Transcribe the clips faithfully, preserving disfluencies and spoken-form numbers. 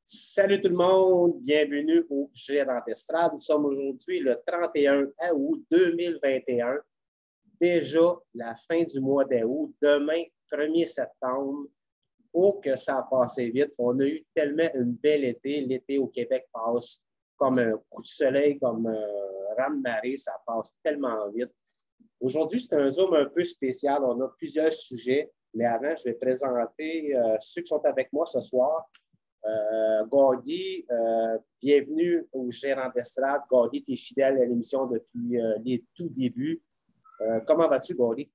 Salut tout le monde, bienvenue au Gérant d'Estrade. Nous sommes aujourd'hui le trente et un août deux mille vingt et un. Déjà la fin du mois d'août, demain, premier septembre. Oh, que ça a passé vite. On a eu tellement une belle été. L'été au Québec passe comme un coup de soleil, comme un raz-de-marée. Ça passe tellement vite. Aujourd'hui, c'est un Zoom un peu spécial. On a plusieurs sujets, mais avant, je vais présenter euh, ceux qui sont avec moi ce soir. Euh, Gordy, euh, bienvenue au Gérant d'Estrade. Gordy, tu es fidèle à l'émission depuis euh, les tout débuts. Euh, comment vas-tu, Gordy?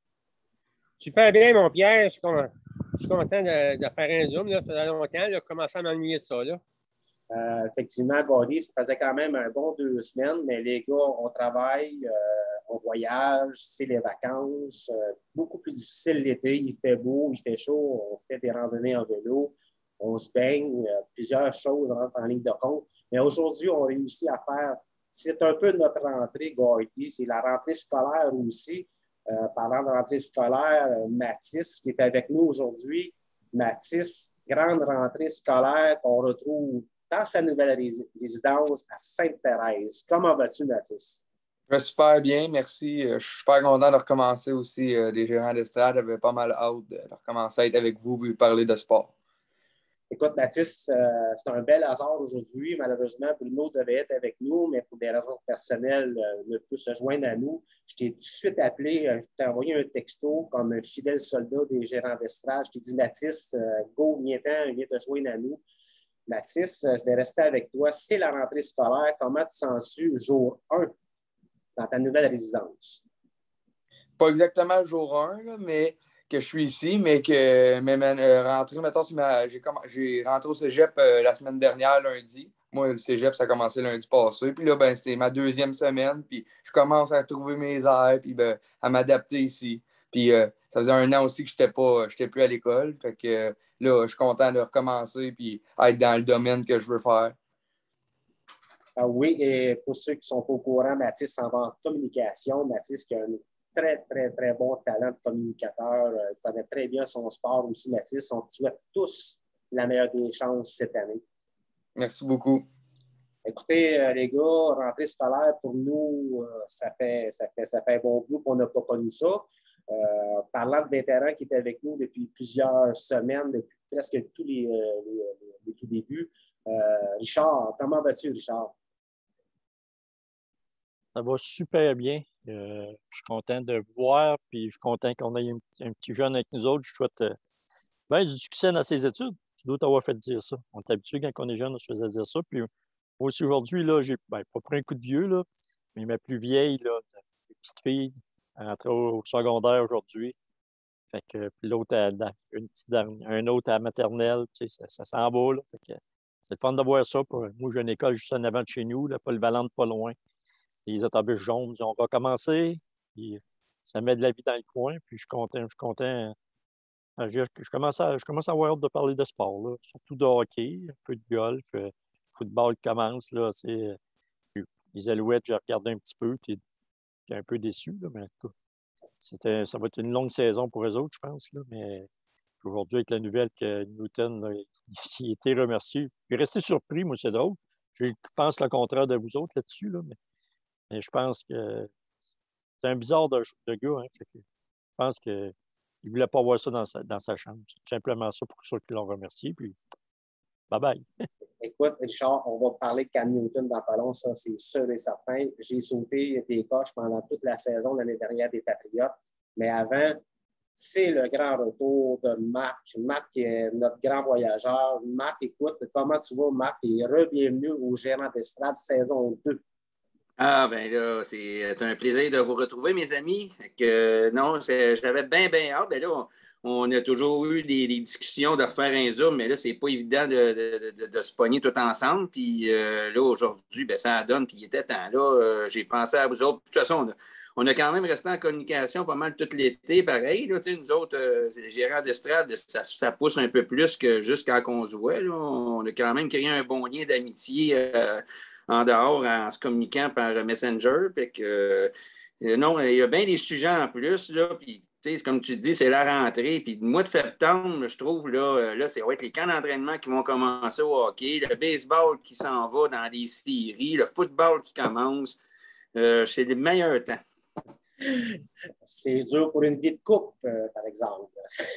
Super bien, mon Pierre. Je suis content, je suis content de, de faire un Zoom. Là. Ça faisait longtemps. J'ai commencé à m'ennuyer de ça. Là. Euh, effectivement, Gordy, ça faisait quand même un bon deux semaines, mais les gars, on travaille, euh, on voyage, c'est les vacances. Euh, beaucoup plus difficile l'été. Il fait beau, il fait chaud, on fait des randonnées en vélo. On se baigne, euh, plusieurs choses rentrent en ligne de compte. Mais aujourd'hui, on réussit à faire, c'est un peu notre rentrée, Gordy, c'est la rentrée scolaire aussi. Euh, parlant de rentrée scolaire, euh, Mathis, qui est avec nous aujourd'hui. Mathis, grande rentrée scolaire qu'on retrouve dans sa nouvelle rés- résidence à Sainte-Thérèse. Comment vas-tu, Mathis? Je vais super bien, merci. Je suis super content de recommencer aussi. Les gérants d'estrade avaient pas mal hâte de recommencer à être avec vous et parler de sport. Écoute, Mathis, euh, c'est un bel hasard aujourd'hui. Malheureusement, Bruno devait être avec nous, mais pour des raisons personnelles, euh, ne peut se joindre à nous. Je t'ai tout de suite appelé, euh, je t'ai envoyé un texto comme un fidèle soldat des gérants d'estrade. Je t'ai dit, Mathis, euh, go, viens-t'en, viens te joindre à nous. Mathis, euh, je vais rester avec toi. C'est la rentrée scolaire. Comment tu sens-tu jour un dans ta nouvelle résidence? Pas exactement jour un, là, mais que je suis ici, mais que mais, mais, euh, rentré, mettons, ma, j'ai, comm- j'ai rentré au cégep euh, la semaine dernière, lundi. Moi, le cégep, ça a commencé lundi passé. Puis là, ben, c'est ma deuxième semaine. Puis je commence à trouver mes airs, puis ben, à m'adapter ici. Puis euh, ça faisait un an aussi que je n'étais pas, j'étais plus à l'école. Fait que euh, là, je suis content de recommencer, puis être dans le domaine que je veux faire. Ah oui, et pour ceux qui ne sont pas au courant, Mathis s'en va en communication. Mathis qui a un très, très, très bon talent de communicateur, euh, connaît très bien son sport aussi, Mathis. On te souhaite tous la meilleure des chances cette année. Merci beaucoup. Écoutez, euh, les gars, rentrée scolaire, pour nous, euh, ça, fait, ça, fait, ça fait un bon bout qu'on n'a pas connu ça. Euh, parlant de vétérans qui étaient avec nous depuis plusieurs semaines, depuis presque tous les, euh, les, les, les tout débuts, euh, Richard, comment vas-tu, Richard? Ça va super bien. Euh, je suis content de vous voir, puis je suis content qu'on ait un, un petit jeune avec nous autres. Je souhaite euh, bien du succès dans ses études. Tu dois t'avoir fait dire ça. On est habitué quand on est jeune, on se faisait dire ça. Puis moi aussi, aujourd'hui, là, j'ai ben, pas pris un coup de vieux, là, mais ma plus vieille, là, une petite fille, elle rentre au, au secondaire aujourd'hui. Fait que puis l'autre, elle, une petite dernière, un autre à la maternelle, tu sais, ça, ça s'en va, là. Fait que c'est le fun de voir ça. Pour, moi, j'ai une école juste en avant de chez nous, là, Paul Valente, pas loin. Les autobus jaunes, on va commencer. Puis ça met de la vie dans le coin. Puis je suis content. Je suis content. Je, je commence, à, je commence à avoir hâte de parler de sport, là. Surtout de hockey, un peu de golf. Le football commence. Là, c'est, les Alouettes, j'ai regardé un petit peu. Tu es un peu déçu. Là, mais c'était, ça va être une longue saison pour eux autres, je pense. Là, mais aujourd'hui, avec la nouvelle que Newton là, il a été remercié. Je suis resté surpris, moi, c'est drôle. Je pense le contraire de vous autres là-dessus. Là, mais Mais je pense que c'est un bizarre de, de gars. Hein, fait que je pense qu'il ne voulait pas voir ça dans sa, dans sa chambre. C'est tout simplement ça pour ça qu'ils l'ont remercié. Puis, bye-bye. Écoute, Richard, on va parler de Cam Newton dans pas long, ça, c'est sûr et certain. J'ai sauté des coches pendant toute la saison l'année dernière des Patriotes. Mais avant, c'est le grand retour de Marc. Marc est notre grand voyageur. Marc, écoute, comment tu vas, Marc? Et re-bienvenue au Gérant d'Estrade saison deux. Ah, ben là, c'est un plaisir de vous retrouver, mes amis. Que, non, j'avais bien, bien hâte. Ben là, on, on a toujours eu des, des discussions de refaire un Zoom, mais là, c'est pas évident de, de, de, de se pogner tout ensemble. Puis euh, là, aujourd'hui, ben, ça donne, puis il était temps. Là, euh, j'ai pensé à vous autres. De toute façon, on a, on a quand même resté en communication pas mal tout l'été, pareil. Là, nous autres, euh, les gérants d'estrade, ça, ça pousse un peu plus que juste quand on se voit. Là. On a quand même créé un bon lien d'amitié. Euh, en dehors en se communiquant par Messenger. Fait que, euh, non, il y a bien des sujets en plus. Là, puis tu sais, comme tu dis, c'est la rentrée. Puis le mois de septembre, je trouve, là, là c'est ouais, les camps d'entraînement qui vont commencer au hockey, le baseball qui s'en va dans des séries, le football qui commence. Euh, c'est les meilleurs temps. C'est dur pour une vie de couple, euh, par exemple.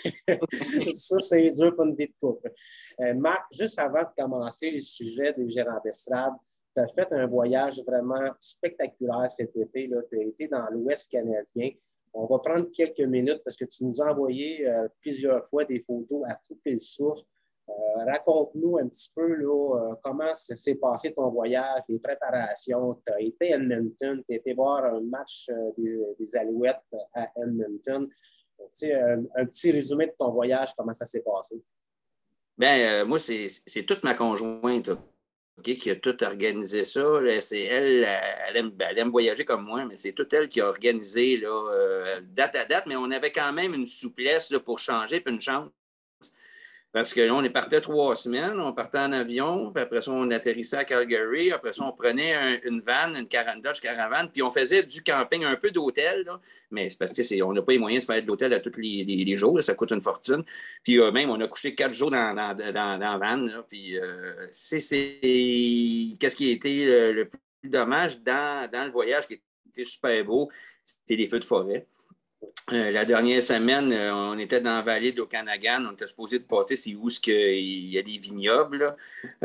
Ça, c'est dur pour une vie de couple. Euh, Marc, juste avant de commencer le sujet des gérants d'estrade, tu as fait un voyage vraiment spectaculaire cet été. Tu as été dans l'Ouest canadien. On va prendre quelques minutes parce que tu nous as envoyé euh, plusieurs fois des photos à couper le souffle. Euh, raconte-nous un petit peu là, euh, comment s'est passé ton voyage, les préparations. Tu as été à Edmonton, tu as été voir un match euh, des, des Alouettes à Edmonton. Tu sais, un, un petit résumé de ton voyage, comment ça s'est passé? Bien, euh, moi, c'est, c'est toute ma conjointe okay, qui a tout organisé ça. Là, c'est elle, elle aime, elle aime voyager comme moi, mais c'est toute elle qui a organisé là, euh, date à date, mais on avait quand même une souplesse là, pour changer, puis une chance. Parce que là, on est parti trois semaines, on partait en avion, puis après ça, on atterrissait à Calgary, après ça, on prenait un, une van, une Car- Dodge Caravan, puis on faisait du camping, un peu d'hôtel, là, mais c'est parce qu'on n'a pas les moyens de faire de l'hôtel à tous les, les, les jours, là, ça coûte une fortune. Puis euh, même, on a couché quatre jours dans, dans, dans, dans la van, là, puis euh, c'est, c'est qu'est-ce qui a été le, le plus dommage dans, dans le voyage, qui était super beau, c'était les feux de forêt. Euh, la dernière semaine, euh, on était dans la vallée d'Okanagan. On était supposé de passer, c'est où il y a des vignobles.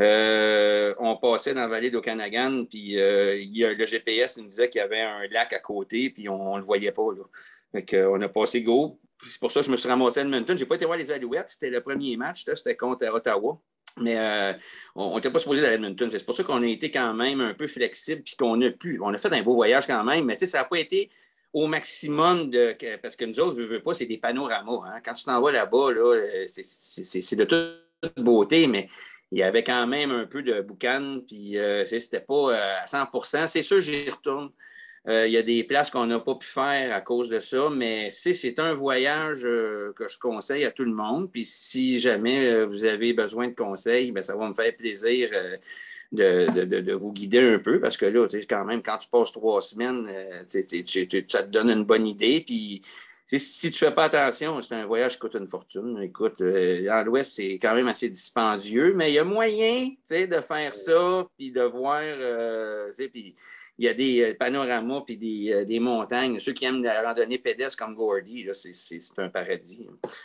Euh, on passait dans la vallée d'Okanagan, puis euh, il y a, le G P S nous disait qu'il y avait un lac à côté, puis on ne le voyait pas. Là. Fait que, on a passé go. C'est pour ça que je me suis ramassé à Edmonton. Je n'ai pas été voir les Alouettes. C'était le premier match. Là, c'était contre Ottawa. Mais euh, on n'était pas supposé d'aller à Edmonton. C'est pour ça qu'on a été quand même un peu flexible, puis qu'on a pu. On a fait un beau voyage quand même, mais ça n'a pas été au maximum de. Parce que nous autres, je ne veux pas, c'est des panoramas. Hein. Quand tu t'en vas là-bas, là, c'est, c'est, c'est de toute beauté, mais il y avait quand même un peu de boucan, puis euh, c'était pas euh, à cent pour cent. C'est sûr, j'y retourne. Euh, il y a des places qu'on n'a pas pu faire à cause de ça, mais c'est un voyage euh, que je conseille à tout le monde. Puis si jamais euh, vous avez besoin de conseils, bien, ça va me faire plaisir. Euh, De, de, de vous guider un peu, parce que là, quand même, quand tu passes trois semaines, euh, tu, tu, tu, ça te donne une bonne idée. Puis, si tu ne fais pas attention, c'est un voyage qui coûte une fortune. Écoute, euh, dans l'Ouest, c'est quand même assez dispendieux, mais il y a moyen de faire ça, puis de voir, euh, puis il y a des panoramas, puis des, euh, des montagnes. Ceux qui aiment la randonnée pédestre comme Gordy, c'est un paradis.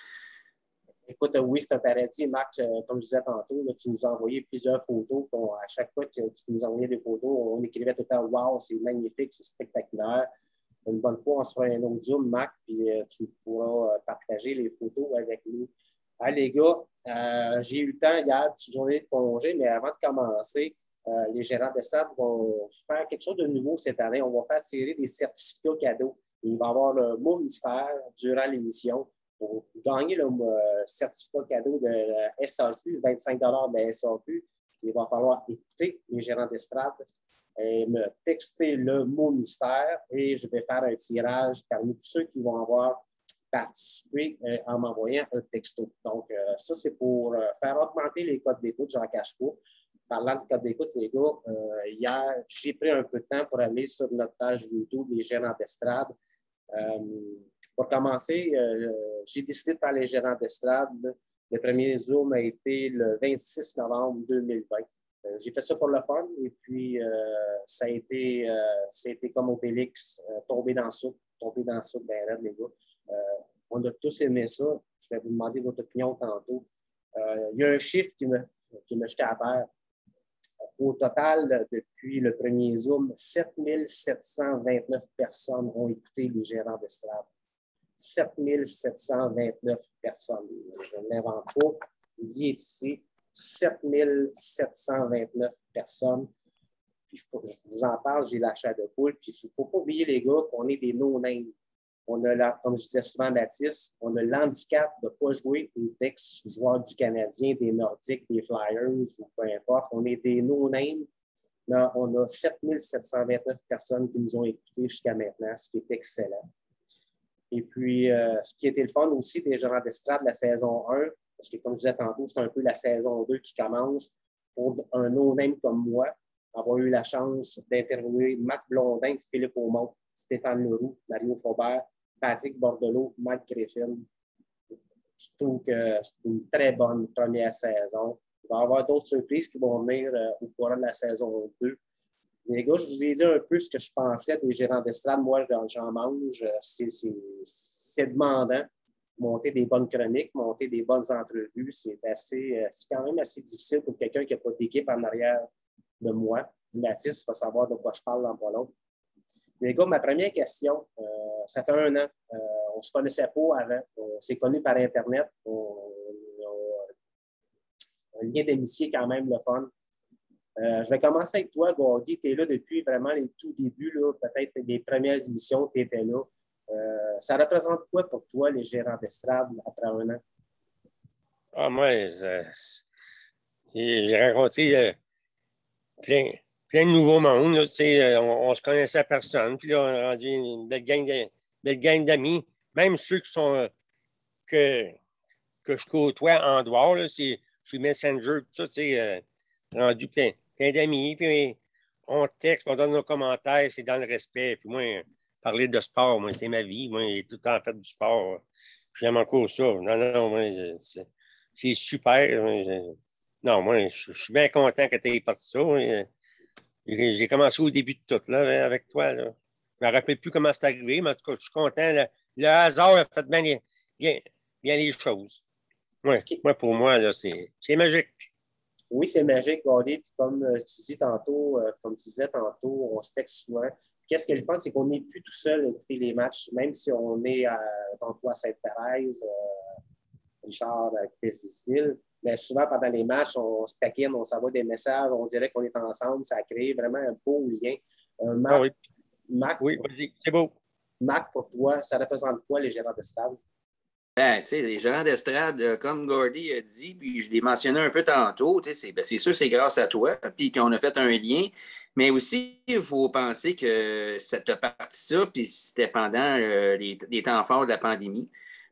Écoute, oui, c'est un paradis. Marc, euh, comme je disais tantôt, là, tu nous as envoyé plusieurs photos. À chaque fois que tu nous envoyais des photos, on écrivait tout le temps « Wow, c'est magnifique, c'est spectaculaire ». Une bonne fois, on se fera un autre Zoom, Marc, puis euh, tu pourras euh, partager les photos avec nous. Ah, les gars, euh, j'ai eu le temps hier, petite journée de congé, mais avant de commencer, euh, les gérants d'estrade vont faire quelque chose de nouveau cette année. On va faire tirer des certificats cadeaux. Il va y avoir le mot mystère durant l'émission. Pour gagner le euh, certificat cadeau de la S A Q, vingt-cinq dollars de la S A Q, il va falloir écouter les gérants d'estrade et me texter le mot mystère et je vais faire un tirage parmi tous ceux qui vont avoir participé euh, en m'envoyant un texto. Donc, euh, ça, c'est pour euh, faire augmenter les codes d'écoute, j'en cache pas. Parlant de codes d'écoute, les gars, euh, hier, j'ai pris un peu de temps pour aller sur notre page YouTube, les gérants d'estrade. Euh, Pour commencer, euh, j'ai décidé de faire les gérants d'estrade. Le premier Zoom a été le vingt-six novembre deux mille vingt. Euh, j'ai fait ça pour le fun et puis euh, ça, a été, euh, ça a été comme Obélix, euh, tomber dans le soupe, tomber dans le soupe, ben raide, les gars. Euh, on a tous aimé ça. Je vais vous demander votre opinion tantôt. Euh, il y a un chiffre qui me, qui me jetait à terre. Au total, depuis le premier Zoom, sept mille sept cent vingt-neuf personnes ont écouté les gérants d'estrade. sept mille sept cent vingt-neuf personnes. Je ne l'invente pas. Il est ici. sept mille sept cent vingt-neuf personnes. Puis faut, je vous en parle, j'ai la chair de poule. Puis il ne faut pas oublier, les gars, qu'on est des no-names. On a, la, comme je disais souvent, Baptiste, on a l'handicap de ne pas jouer aux ex-joueurs du Canadien, des Nordiques, des Flyers, ou peu importe. On est des no-names. Là, on a sept mille sept cent vingt-neuf personnes qui nous ont écoutés jusqu'à maintenant, ce qui est excellent. Et puis, euh, ce qui était le fun aussi des gérants d'estrade de la saison un, parce que comme je disais tantôt, c'est un peu la saison deux qui commence. Pour un no-name comme moi, avoir eu la chance d'interviewer Marc Blondin, Philippe Aumont, Stéphane Leroux, Mario Faubert, Patrick Bordelot, Mike Griffin. Je trouve que c'est une très bonne première saison. Il va y avoir d'autres surprises qui vont venir euh, au courant de la saison deux. Les gars, je vous ai dit un peu ce que je pensais des gérants d'estrade. Moi, j'en mange. C'est, c'est, c'est demandant. Monter des bonnes chroniques, monter des bonnes entrevues, c'est assez, c'est quand même assez difficile pour quelqu'un qui n'a pas d'équipe en arrière de moi. Mathis va savoir de quoi je parle dans pas long. Les gars, ma première question, euh, ça fait un an. Euh, on ne se connaissait pas avant. On s'est connus par Internet. On, on, un lien d'amitié quand même le fun. Euh, je vais commencer avec toi, Gordy. Tu es là depuis vraiment les tout débuts, là, peut-être les premières émissions, tu étais là. Euh, ça représente quoi pour toi, les gérants d'estrade, après un an? Ah, moi, j'ai rencontré euh, plein, plein de nouveaux mondes. Là, euh, on ne se connaissait personne. Puis là, on a rendu une belle gang, de, belle gang d'amis. Même ceux qui sont euh, que, que je côtoie en dehors, là, c'est, je suis Messenger, tout ça, c'est euh, rendu plein, plein d'amis. Puis on texte, on donne nos commentaires, c'est dans le respect. Puis moi, parler de sport, moi, c'est ma vie. Moi, j'ai tout le temps fait du sport. J'aime encore ça. Non, non, moi, c'est, c'est super. Non, moi, je, je suis bien content que tu aies parti ça. J'ai, j'ai commencé au début de tout, là, avec toi. Là. Je ne me rappelle plus comment c'est arrivé, mais en tout cas, je suis content. Le, le hasard a fait bien les, bien, bien les choses. Ouais, qui... Moi, pour moi, là, c'est, c'est magique. Oui, c'est magique, Gordy. Puis comme euh, tu dis tantôt, euh, comme tu disais tantôt, on se texte souvent. Qu'est-ce que je pense, c'est qu'on n'est plus tout seul à écouter les matchs, même si on est à, tantôt à Sainte-Thérèse, euh, Richard à Pézisville. Mais souvent, pendant les matchs, on se taquine, on s'envoie des messages, on dirait qu'on est ensemble. Ça crée vraiment un beau lien. Euh, Marc, ah oui, Marc, oui, vas-y, c'est beau. Marc, pour toi, ça représente quoi, les gérants d'estrade? Ben, tu sais, les gérants d'estrade, euh, comme Gordy a dit, puis je l'ai mentionné un peu tantôt, tu sais, c'est, ben, c'est sûr c'est grâce à toi, puis qu'on a fait un lien, mais aussi, il faut penser que cette partie-ça, puis c'était pendant euh, les, les temps forts de la pandémie.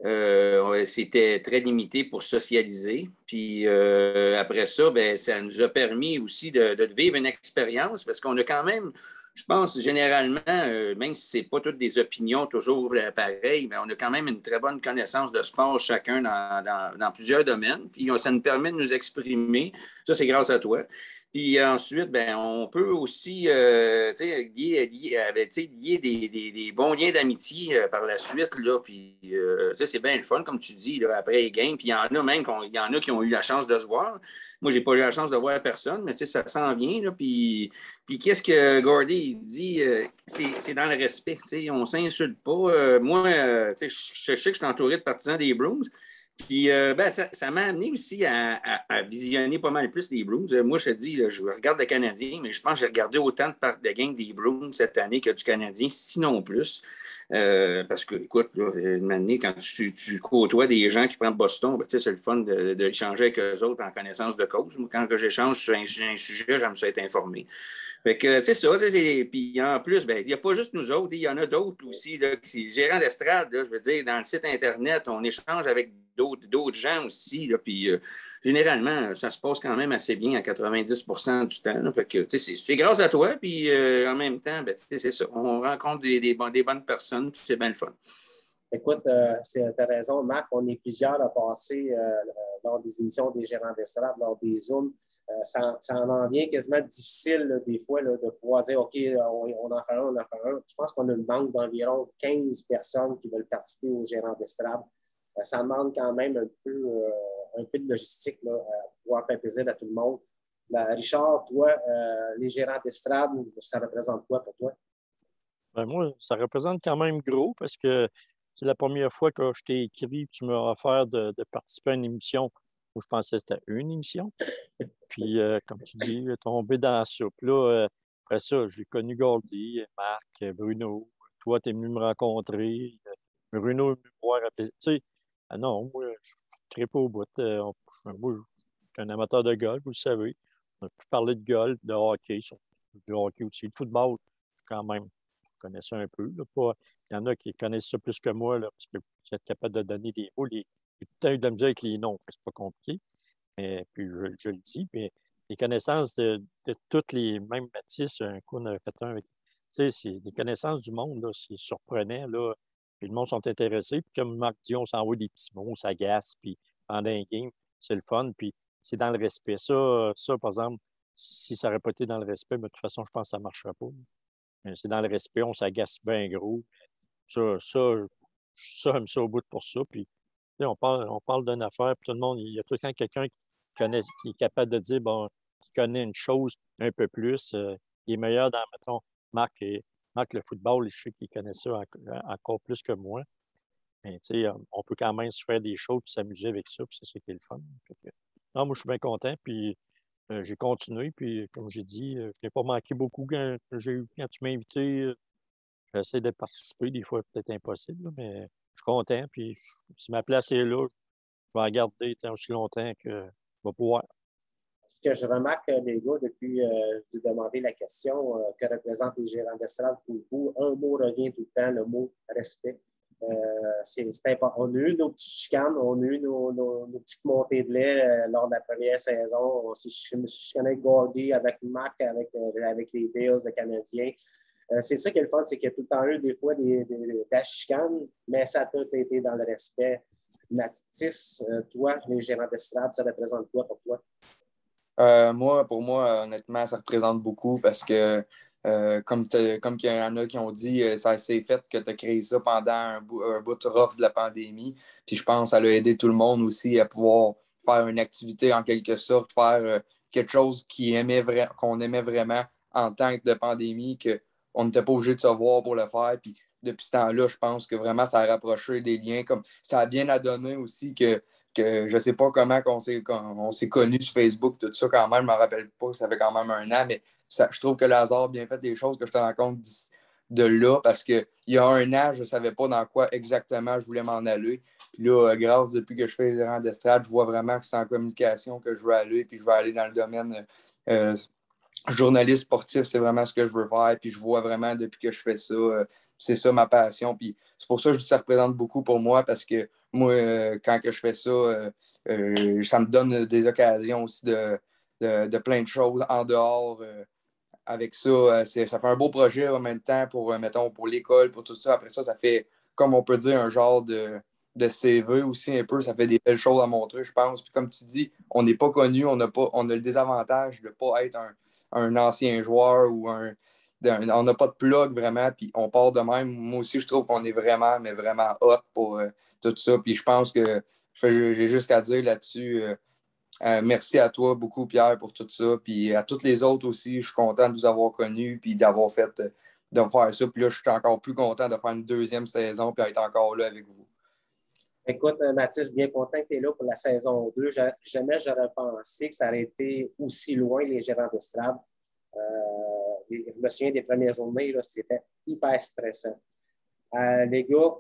Euh, c'était très limité pour socialiser. Puis euh, après ça, ben, ça nous a permis aussi de, de vivre une expérience parce qu'on a quand même, je pense, généralement, euh, même si ce n'est pas toutes des opinions toujours euh, pareilles, mais on a quand même une très bonne connaissance de sport chacun dans, dans, dans plusieurs domaines. Puis ça nous permet de nous exprimer. Ça, c'est grâce à toi. Puis ensuite, ben, on peut aussi euh, lier, lier, lier des, des, des bons liens d'amitié euh, par la suite. Là, puis euh, c'est bien le fun, comme tu dis, là, après les games. Puis il y en a même il y en a qui ont eu la chance de se voir. Moi, je n'ai pas eu la chance de voir personne, mais ça s'en vient. Là, puis, puis qu'est-ce que Gordy dit? Euh, c'est, c'est dans le respect. On ne s'insulte pas. Euh, moi, euh, je, je sais que je suis entouré de partisans des Bruins. Puis euh, ben, ça, ça m'a amené aussi à, à, à visionner pas mal plus les Bruins. Euh, moi, je te dis, là, je regarde le Canadien, mais je pense que j'ai regardé autant de, de games des Bruins cette année que du Canadien, sinon plus. Euh, parce que, écoute, là, une année, quand tu, tu côtoies des gens qui prennent Boston, ben, c'est le fun d'échanger avec eux autres en connaissance de cause. Moi, quand j'échange sur un, sur un sujet, j'aime ça être informé. Fait que, tu sais, ça, puis en plus, ben, il n'y a pas juste nous autres, il y en a d'autres aussi, là, qui, gérants d'estrade, là, je veux dire, dans le site Internet, on échange avec d'autres, d'autres gens aussi, là, puis euh, généralement, ça se passe quand même assez bien à quatre-vingt-dix pour cent du temps, là, fait que, tu sais, c'est, c'est grâce à toi, puis euh, en même temps, ben, tu sais, c'est ça, on rencontre des, des, des bonnes personnes, puis c'est bien le fun. Écoute, euh, tu as raison, Marc, on est plusieurs à passer euh, lors des émissions des gérants d'estrade, lors des Zooms. Euh, ça, ça en vient quasiment difficile là, des fois là, de pouvoir dire OK, on, on en fait un, on en fait un. Je pense qu'on a une banque d'environ quinze personnes qui veulent participer aux gérants d'estrade. Euh, ça demande quand même un peu, euh, un peu de logistique là, à pouvoir faire plaisir à tout le monde. Là, Richard, toi, euh, les gérants d'estrade, ça représente quoi pour toi? Ben moi, ça représente quand même gros parce que c'est la première fois que je t'ai écrit, tu m'as offert de, de participer à une émission où je pensais que c'était une émission. Puis, euh, comme tu dis, tombé dans la soupe. Là, euh, après ça, j'ai connu Gordy, Marc, Bruno. Toi, tu es venu me rencontrer. Bruno est venu me voir. Tu sais, ah non, moi, je suis très pas au bout. Euh, on, moi, je suis un amateur de golf, vous le savez. On a pu parler de golf, de hockey, de hockey aussi, de football, quand même. Je connais ça un peu. Là, pas, il y en a qui connaissent ça plus que moi, là, parce que vous êtes capable de donner des mots. Les, j'ai tout le temps eu de la misère avec les noms, c'est pas compliqué. Mais, puis je, je le dis, mais les connaissances de, de toutes les mêmes Mathis, un coup, on avait fait un avec. Tu sais, c'est les connaissances du monde, là, c'est surprenant, là. Puis le monde sont intéressés. Puis comme Marc dit, on s'envoie des petits mots, on s'agace, puis pendant un game, c'est le fun. Puis c'est dans le respect. Ça, ça, par exemple, si ça n'aurait pas été dans le respect, mais de toute façon, je pense que ça ne marcherait pas. Mais c'est dans le respect, on s'agace bien gros. Ça, ça, ça, j'aime ça au bout pour ça. Puis on parle, on parle d'une affaire, puis tout le monde, il y a tout le temps quelqu'un qui connaît, qui est capable de dire, bon, qui connaît une chose un peu plus. Euh, il est meilleur dans, mettons, Marc, et, Marc le football, je sais qu'il connaît ça en, encore plus que moi. Mais tu sais, on peut quand même se faire des choses et s'amuser avec ça, puis c'est ça qui est le fun. Que, non, moi, je suis bien content, puis euh, j'ai continué, puis comme j'ai dit, euh, je n'ai pas manqué beaucoup quand, j'ai, quand tu m'as invité. Euh, j'essaie de participer, des fois, peut-être impossible, là, mais je suis content, puis si ma place est là, je vais en garder tant aussi longtemps que je vais pouvoir. Ce que je remarque, les gars, depuis que euh, je vous ai demandé la question, euh, que représentent les gérants d'estrade pour vous, un mot revient tout le temps, le mot respect. Euh, c'est, c'est important. On a eu nos petites chicanes, on a eu nos, nos, nos petites montées de lait euh, lors de la première saison. On s'est, je me suis chicané avec Gordy, avec Mac, avec, euh, avec les Bills, les Canadiens. Euh, c'est ça qui est le fun, c'est qu'il y a tout le temps eu des fois des, des, des, des chicanes, mais ça a tout été dans le respect. Mathis, euh, toi, les gérants d'estrade, ça représente quoi pour toi? Euh, moi, pour moi, honnêtement, ça représente beaucoup parce que, euh, comme, comme il y en a qui ont dit, ça s'est fait que tu as créé ça pendant un bout, un bout rough de la pandémie. Puis je pense que ça a aidé tout le monde aussi à pouvoir faire une activité en quelque sorte, faire euh, quelque chose qui aimait vra- qu'on aimait vraiment en temps de pandémie, qu'on n'était pas obligé de se voir pour le faire. Puis depuis ce temps-là, je pense que vraiment ça a rapproché des liens. Comme, ça a bien à donner aussi que que je ne sais pas comment on s'est, on s'est connus sur Facebook, tout ça quand même, je ne me rappelle pas, ça fait quand même un an, mais ça, je trouve que le hasard a bien fait les choses, que je te rends compte de là, parce qu'il y a un an, je ne savais pas dans quoi exactement je voulais m'en aller. Puis là, grâce, depuis que je fais les rangs d'estrade, je vois vraiment que c'est en communication que je veux aller, puis je veux aller dans le domaine euh, journaliste sportif, c'est vraiment ce que je veux faire, puis je vois vraiment depuis que je fais ça, euh, c'est ça ma passion, puis c'est pour ça que je dis que ça représente beaucoup pour moi, parce que moi, euh, quand que je fais ça, euh, euh, ça me donne des occasions aussi de, de, de plein de choses en dehors. Euh, avec ça, euh, c'est, ça fait un beau projet en même temps pour, euh, mettons, pour l'école, pour tout ça. Après ça, ça fait, comme on peut dire, un genre de, de C V aussi un peu. Ça fait des belles choses à montrer, je pense. Puis comme tu dis, on n'est pas connu, on a, pas, on a le désavantage de ne pas être un, un ancien joueur ou un, un on n'a pas de plug vraiment, puis on part de même. Moi aussi, je trouve qu'on est vraiment, mais vraiment hot pour euh, tout ça. Puis je pense que j'ai juste à dire là-dessus. Euh, Euh, merci à toi beaucoup, Pierre, pour tout ça. Puis à toutes les autres aussi, je suis content de vous avoir connus puis d'avoir fait, de faire ça. Puis là, je suis encore plus content de faire une deuxième saison puis d'être encore là avec vous. Écoute, Mathieu, je suis bien content que tu es là pour la saison deux. Jamais j'aurais pensé que ça aurait été aussi loin, les gérants d'estrade. Euh, je me souviens des premières journées, là, c'était hyper stressant. Euh, les gars,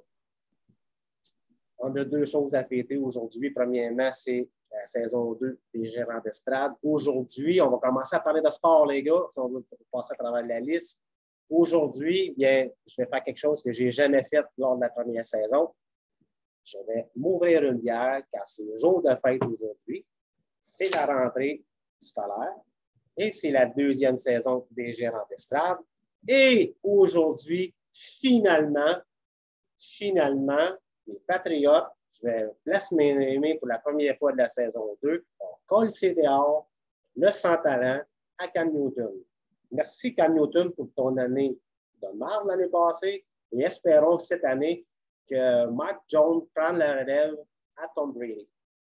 on a deux choses à fêter aujourd'hui. Premièrement, c'est la saison deux des gérants d'estrade. Aujourd'hui, on va commencer à parler de sport, les gars, si on veut passer à travers la liste. Aujourd'hui, bien, je vais faire quelque chose que je n'ai jamais fait lors de la première saison. Je vais m'ouvrir une bière car c'est le jour de fête aujourd'hui. C'est la rentrée scolaire et c'est la deuxième saison des gérants d'estrade. Et aujourd'hui, finalement, finalement, les Patriotes, je vais placer mes mains pour la première fois de la saison deux. On colle ses dehors, le sans-talent à Cam Newton. Merci Cam Newton pour ton année de marde l'année passée et espérons cette année que Mac Jones prend la relève à Tom Brady.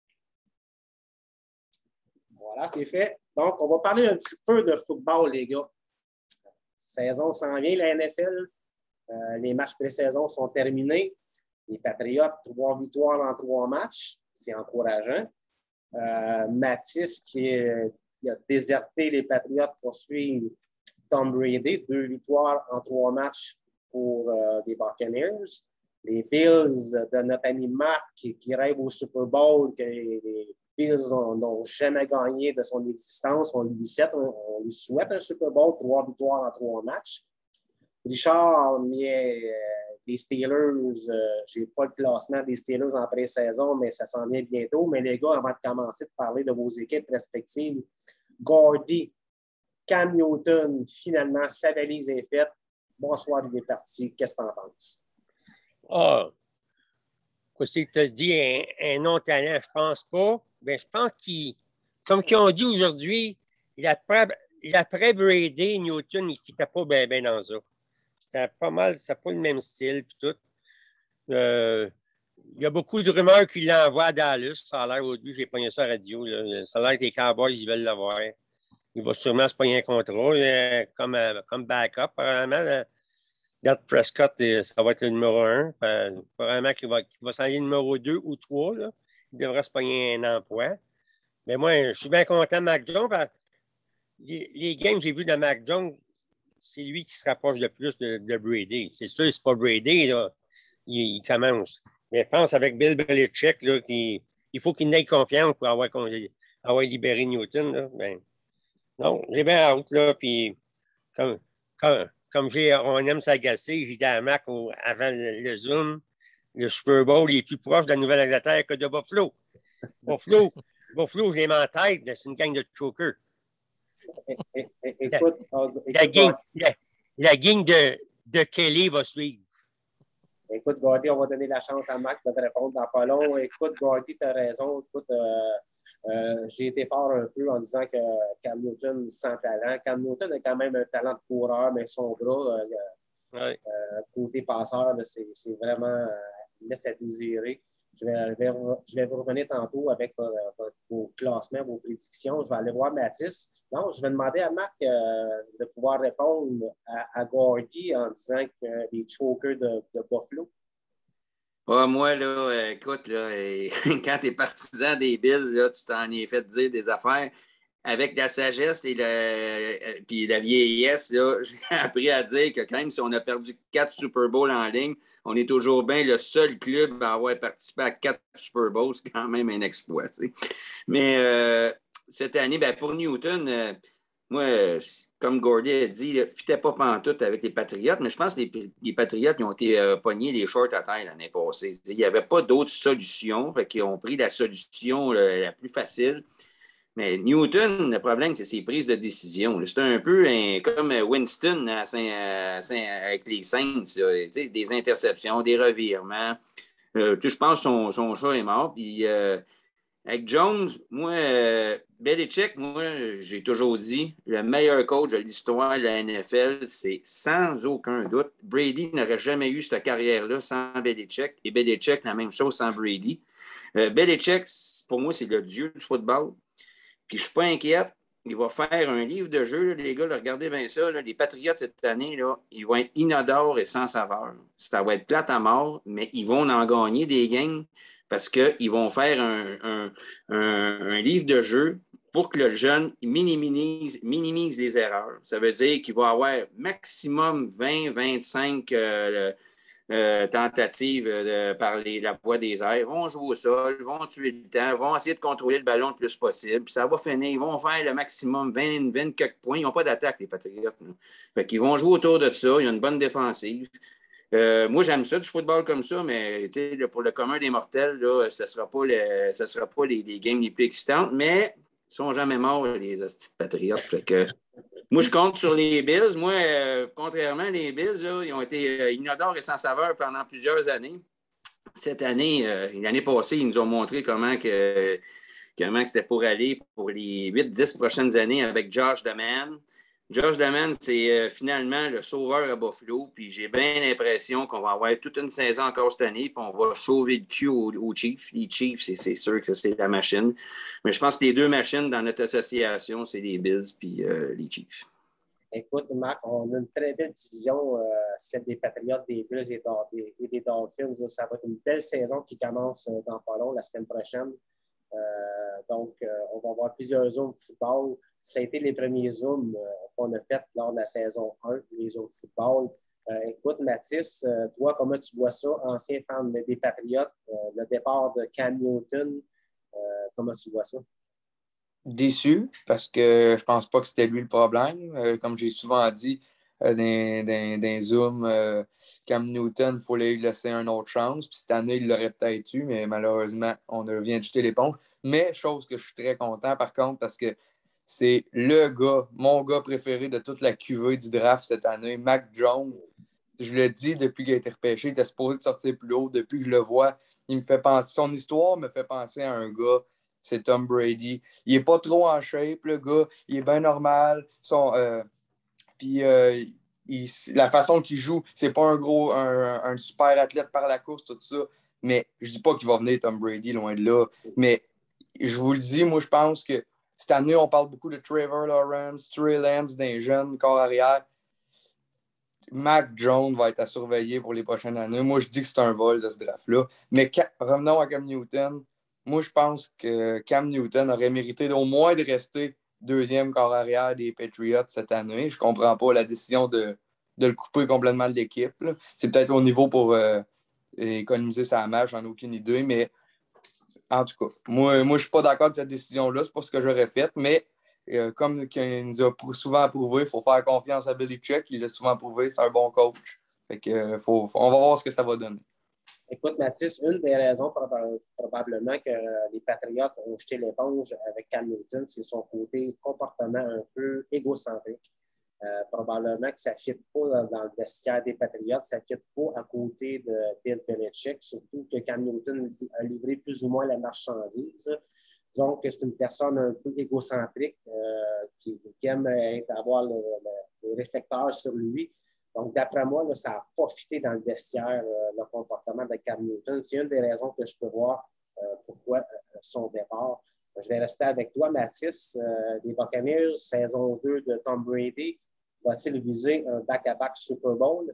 Voilà, c'est fait. Donc, on va parler un petit peu de football, les gars. Saison s'en vient, la N F L. Euh, les matchs pré-saison sont terminés. Les Patriotes, trois victoires en trois matchs. C'est encourageant. Euh, Mathis, qui, est, qui a déserté les Patriotes pour suivre Tom Brady, deux victoires en trois matchs pour euh, les Buccaneers. Les Bills de notre ami Marc, qui, qui rêve au Super Bowl, que les, les Bills n'ont jamais gagné de son existence. On lui, souhaite, on, on lui souhaite un Super Bowl, trois victoires en trois matchs. Richard, mais, euh, les Steelers, euh, je n'ai pas le classement des Steelers en pré-saison, mais ça s'en vient bientôt. Mais les gars, avant de commencer de parler de vos équipes respectives, Gordy, Cam Newton, finalement, sa valise est faite. Bonsoir, il est parti. Qu'est-ce que tu en penses? Ah, quoi, c'est que tu as dit un, un non-talent, je pense pas. Mais je pense qu'ils, comme ils ont dit aujourd'hui, l'après, l'après Brady, Newton, il ne fitait pas bien ben dans ça. C'était pas mal, c'est pas le même style, puis tout. Euh, il y a beaucoup de rumeurs qu'il l'envoie à Dallas. Ça a l'air au début, j'ai pogné ça à la radio. Là. Ça a l'air que les Cowboys, ils veulent l'avoir. Il va sûrement se pogner un contrat euh, comme, euh, comme backup, probablement. Là. Dak Prescott, euh, ça va être le numéro un. Enfin, probablement qu'il va, qu'il va s'en aller numéro deux ou trois. Là. Il devrait se pogner un emploi. Mais moi, je suis bien content de Mac Jones. Les, les games que j'ai vus de Mac Jones, c'est lui qui se rapproche le plus de, de Brady. C'est sûr, c'est pas Brady, là. Il, il commence. Mais je pense avec Bill Belichick, là, qu'il, il faut qu'il ait confiance pour avoir, avoir libéré Newton. Là. Ben, non, j'ai bien hâte, là. Puis, comme, comme, comme j'ai, on aime s'agacer, j'ai dit à Mac au, avant le, le Zoom, le Super Bowl il est plus proche de la Nouvelle-Angleterre que de Buffalo. Buffalo, Buffalo, je l'ai mis en tête, c'est une gang de chokers. Écoute, la, la, gang, la, la gang de, de Kelly va suivre. Écoute, Gordy, on va donner la chance à Marc de te répondre dans pas long. Écoute, Gordy, tu as raison. Écoute, euh, euh, j'ai été fort un peu en disant que Cam Newton sans talent. Cam Newton a quand même un talent de coureur, mais son bras, euh, ouais. euh, côté passeur, c'est, c'est vraiment euh, laisse à désirer. Je vais, je, vais, je vais vous revenir tantôt avec euh, vos classements, vos prédictions. Je vais aller voir Mathis. Non, je vais demander à Marc euh, de pouvoir répondre à, à Gordy en disant que les chokers de, de Buffalo. Ah, moi, là, écoute, là, quand tu es partisan des Bills, là, tu t'en es fait dire des affaires. Avec la sagesse et le, puis la vieillesse, là, j'ai appris à dire que quand même, si on a perdu quatre Super Bowls en ligne, on est toujours bien le seul club à avoir participé à quatre Super Bowls. C'est quand même un exploit. T'sais. Mais euh, cette année, ben, pour Newton, euh, moi, comme Gordy a dit, il ne fitait pas pantoute avec les Patriotes, mais je pense que les, les Patriotes ils ont été euh, pognés les shorts à terre l'année passée. Il n'y avait pas d'autre solution. Ils ont pris la solution la, la plus facile. Mais Newton, le problème, c'est ses prises de décision. C'est un peu un, comme Winston à Saint, à Saint, avec les Saints. Là, des interceptions, des revirements. Euh, je pense que son, son chat est mort. Puis euh, avec Jones, moi, euh, Belichick, moi, j'ai toujours dit, le meilleur coach de l'histoire de la N F L, c'est sans aucun doute. Brady n'aurait jamais eu cette carrière-là sans Belichick. Et Belichick, la même chose sans Brady. Euh, Belichick, pour moi, c'est le dieu du football. Puis je ne suis pas inquiète. Il va faire un livre de jeu, là, les gars, là, regardez bien ça. Là, les Patriotes cette année, là, ils vont être inodores et sans saveur. Ça va être plate à mort, mais ils vont en gagner des games parce qu'ils vont faire un, un, un, un livre de jeu pour que le jeune minimise, minimise les erreurs. Ça veut dire qu'il va avoir maximum vingt à vingt-cinq euh, Euh, tentatives de, par les, la voie des airs, ils vont jouer au sol, vont tuer le temps, vont essayer de contrôler le ballon le plus possible, puis ça va finir, ils vont faire le maximum vingt, vingt quelques points, ils n'ont pas d'attaque, les Patriotes. Là. Fait qu'ils vont jouer autour de ça, ils ont une bonne défensive. Euh, moi, j'aime ça, du football comme ça, mais pour le commun des mortels, là, ce ne sera pas, le, ce sera pas les, les games les plus excitantes, mais ils ne sont jamais morts, les hosties de Patriotes. Fait que moi, je compte sur les Bills. Moi, euh, contrairement, les Bills, là, ils ont été euh, inodores et sans saveur pendant plusieurs années. Cette année, euh, l'année passée, ils nous ont montré comment, que, comment que c'était pour aller pour les huit dix prochaines années avec Josh Daman. Josh Daman, c'est euh, finalement le sauveur à Buffalo. Puis j'ai bien l'impression qu'on va avoir toute une saison encore cette année. Puis on va sauver le cul aux, aux Chiefs. Les Chiefs, c'est, c'est sûr que c'est la machine. Mais je pense que les deux machines dans notre association, c'est les Bills puis euh, les Chiefs. Écoute, Marc, on a une très belle division, euh, celle des Patriotes, des Bills et, des, et des Dolphins. Ça va être une belle saison qui commence dans pas long, la semaine prochaine. Euh, donc, euh, on va avoir plusieurs zooms de football. Ça a été les premiers zooms euh, qu'on a fait lors de la saison un, les zooms de football. Euh, écoute, Mathis, euh, toi, comment tu vois ça, ancien fan des Patriotes, euh, le départ de Cam Newton, euh, comment tu vois ça? Déçu, parce que je pense pas que c'était lui le problème. Euh, comme j'ai souvent dit euh, dans, dans, dans Zoom, euh, Cam Newton, il faut lui laisser une autre chance. Puis cette année, il l'aurait peut-être eu, mais malheureusement, on vient de jeter l'éponge. Mais chose que je suis très content, par contre, parce que c'est le gars, mon gars préféré de toute la cuvée du draft cette année, Mac Jones. je le dis, depuis qu'il a été repêché, il était supposé de sortir plus haut. Depuis que je le vois, il me fait penser, son histoire me fait penser à un gars, c'est Tom Brady. Il n'est pas trop en shape, le gars. Il est bien normal. Son, euh, puis euh, il, la façon qu'il joue, c'est pas un gros, un, un super athlète par la course, tout ça. Mais je dis pas qu'il va venir Tom Brady, loin de là. Mais je vous le dis, moi, je pense que cette année, on parle beaucoup de Trevor Lawrence, Trey Lance, d'un jeune corps arrière. Mac Jones va être à surveiller pour les prochaines années. Moi, je dis que c'est un vol de ce draft-là. Mais revenons à Cam Newton. Moi, je pense que Cam Newton aurait mérité au moins de rester deuxième corps arrière des Patriots cette année. Je ne comprends pas la décision de, de le couper complètement de l'équipe. C'est peut-être au niveau pour euh, économiser sa match, j'en ai aucune idée. Mais en tout cas, moi, moi je ne suis pas d'accord avec cette décision-là. C'est pas ce que j'aurais fait. Mais Euh, comme il nous a souvent prouvé, il faut faire confiance à Belichick. Il l'a souvent prouvé, c'est un bon coach. Fait que, euh, faut, faut, on va voir ce que ça va donner. Écoute, Mathis, une des raisons proba- probablement que les Patriots ont jeté l'éponge avec Cam Newton, c'est son côté comportement un peu égocentrique. Euh, probablement que ça ne fit pas dans le vestiaire des Patriots, ça ne fit pas à côté de Bill Belichick, surtout que Cam Newton a livré plus ou moins la marchandise. Disons que c'est une personne un peu égocentrique euh, qui, qui aime avoir le, le, les réflecteurs sur lui. Donc, d'après moi, là, ça n'a pas fité dans le vestiaire, euh, le comportement de Cam Newton. C'est une des raisons que je peux voir euh, pourquoi euh, son départ. Je vais rester avec toi, Mathis. Euh, les Buccaneers, saison deux de Tom Brady, va-t-il viser un back-à-back Super Bowl?